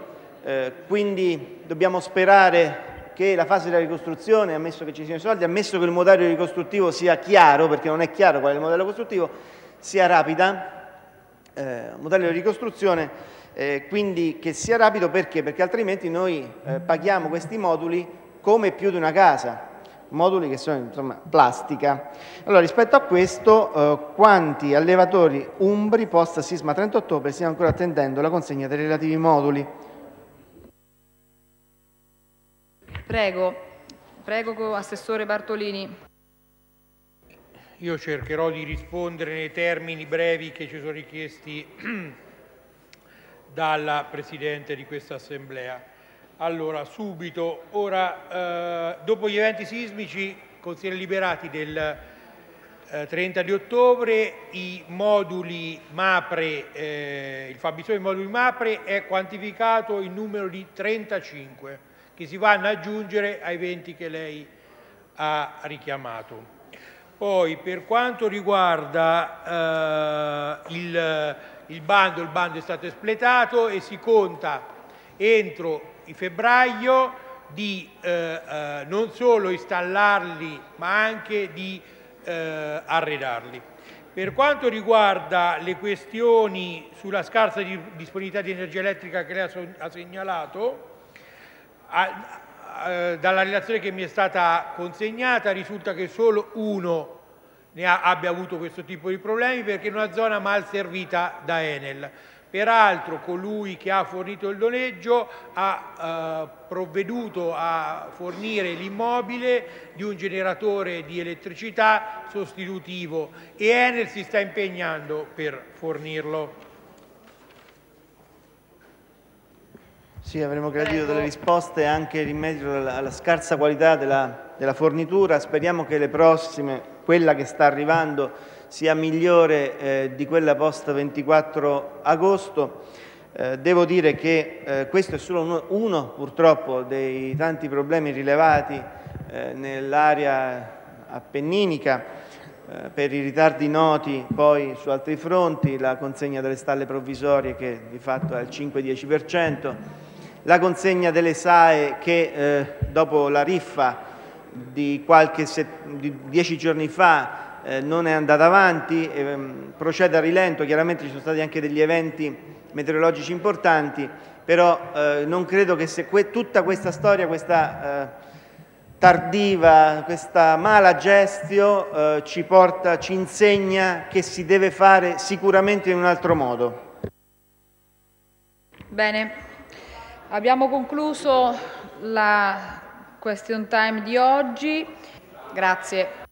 S14: quindi dobbiamo sperare che la fase della ricostruzione, ammesso che ci siano i soldi, ammesso che il modello ricostruttivo sia chiaro, perché non è chiaro qual è il modello costruttivo, sia rapida, modello di ricostruzione, quindi che sia rapido perché? Perché altrimenti noi paghiamo questi moduli come più di una casa, moduli che sono insomma plastica. Allora, rispetto a questo, quanti allevatori umbri post sisma 30 ottobre stiano ancora attendendo la consegna dei relativi moduli?
S1: Prego, Assessore Bartolini.
S12: Io cercherò di rispondere nei termini brevi che ci sono richiesti dalla Presidente di questa Assemblea. Allora, subito, dopo gli eventi sismici consiglieri liberati del 30 di ottobre, i moduli MAPRE, il fabbisogno dei moduli MAPRE è quantificato in numero di 35, che si vanno ad aggiungere ai 20 che lei ha richiamato. Poi, per quanto riguarda il bando è stato espletato e si conta entro febbraio di non solo installarli, ma anche di arredarli. Per quanto riguarda le questioni sulla scarsa disponibilità di energia elettrica che lei ha segnalato, dalla relazione che mi è stata consegnata risulta che solo uno abbia avuto questo tipo di problemi, perché è una zona mal servita da Enel. Peraltro colui che ha fornito il noleggio ha provveduto a fornire l'immobile di un generatore di elettricità sostitutivo e Enel si sta impegnando per fornirlo.
S14: Sì, avremmo gradito delle risposte anche in merito alla scarsa qualità della fornitura. Speriamo che le prossime, quella che sta arrivando, sia migliore di quella post 24 agosto. Devo dire che questo è solo uno purtroppo dei tanti problemi rilevati nell'area appenninica per i ritardi noti poi su altri fronti, la consegna delle stalle provvisorie che di fatto è al 5-10%, la consegna delle SAE che dopo la riffa di 10 giorni fa non è andata avanti, procede a rilento. Chiaramente ci sono stati anche degli eventi meteorologici importanti, però non credo che se tutta questa storia, questa tardiva, questa mala gestio ci insegna che si deve fare sicuramente in un altro modo.
S1: Bene, abbiamo concluso la question time di oggi. Grazie.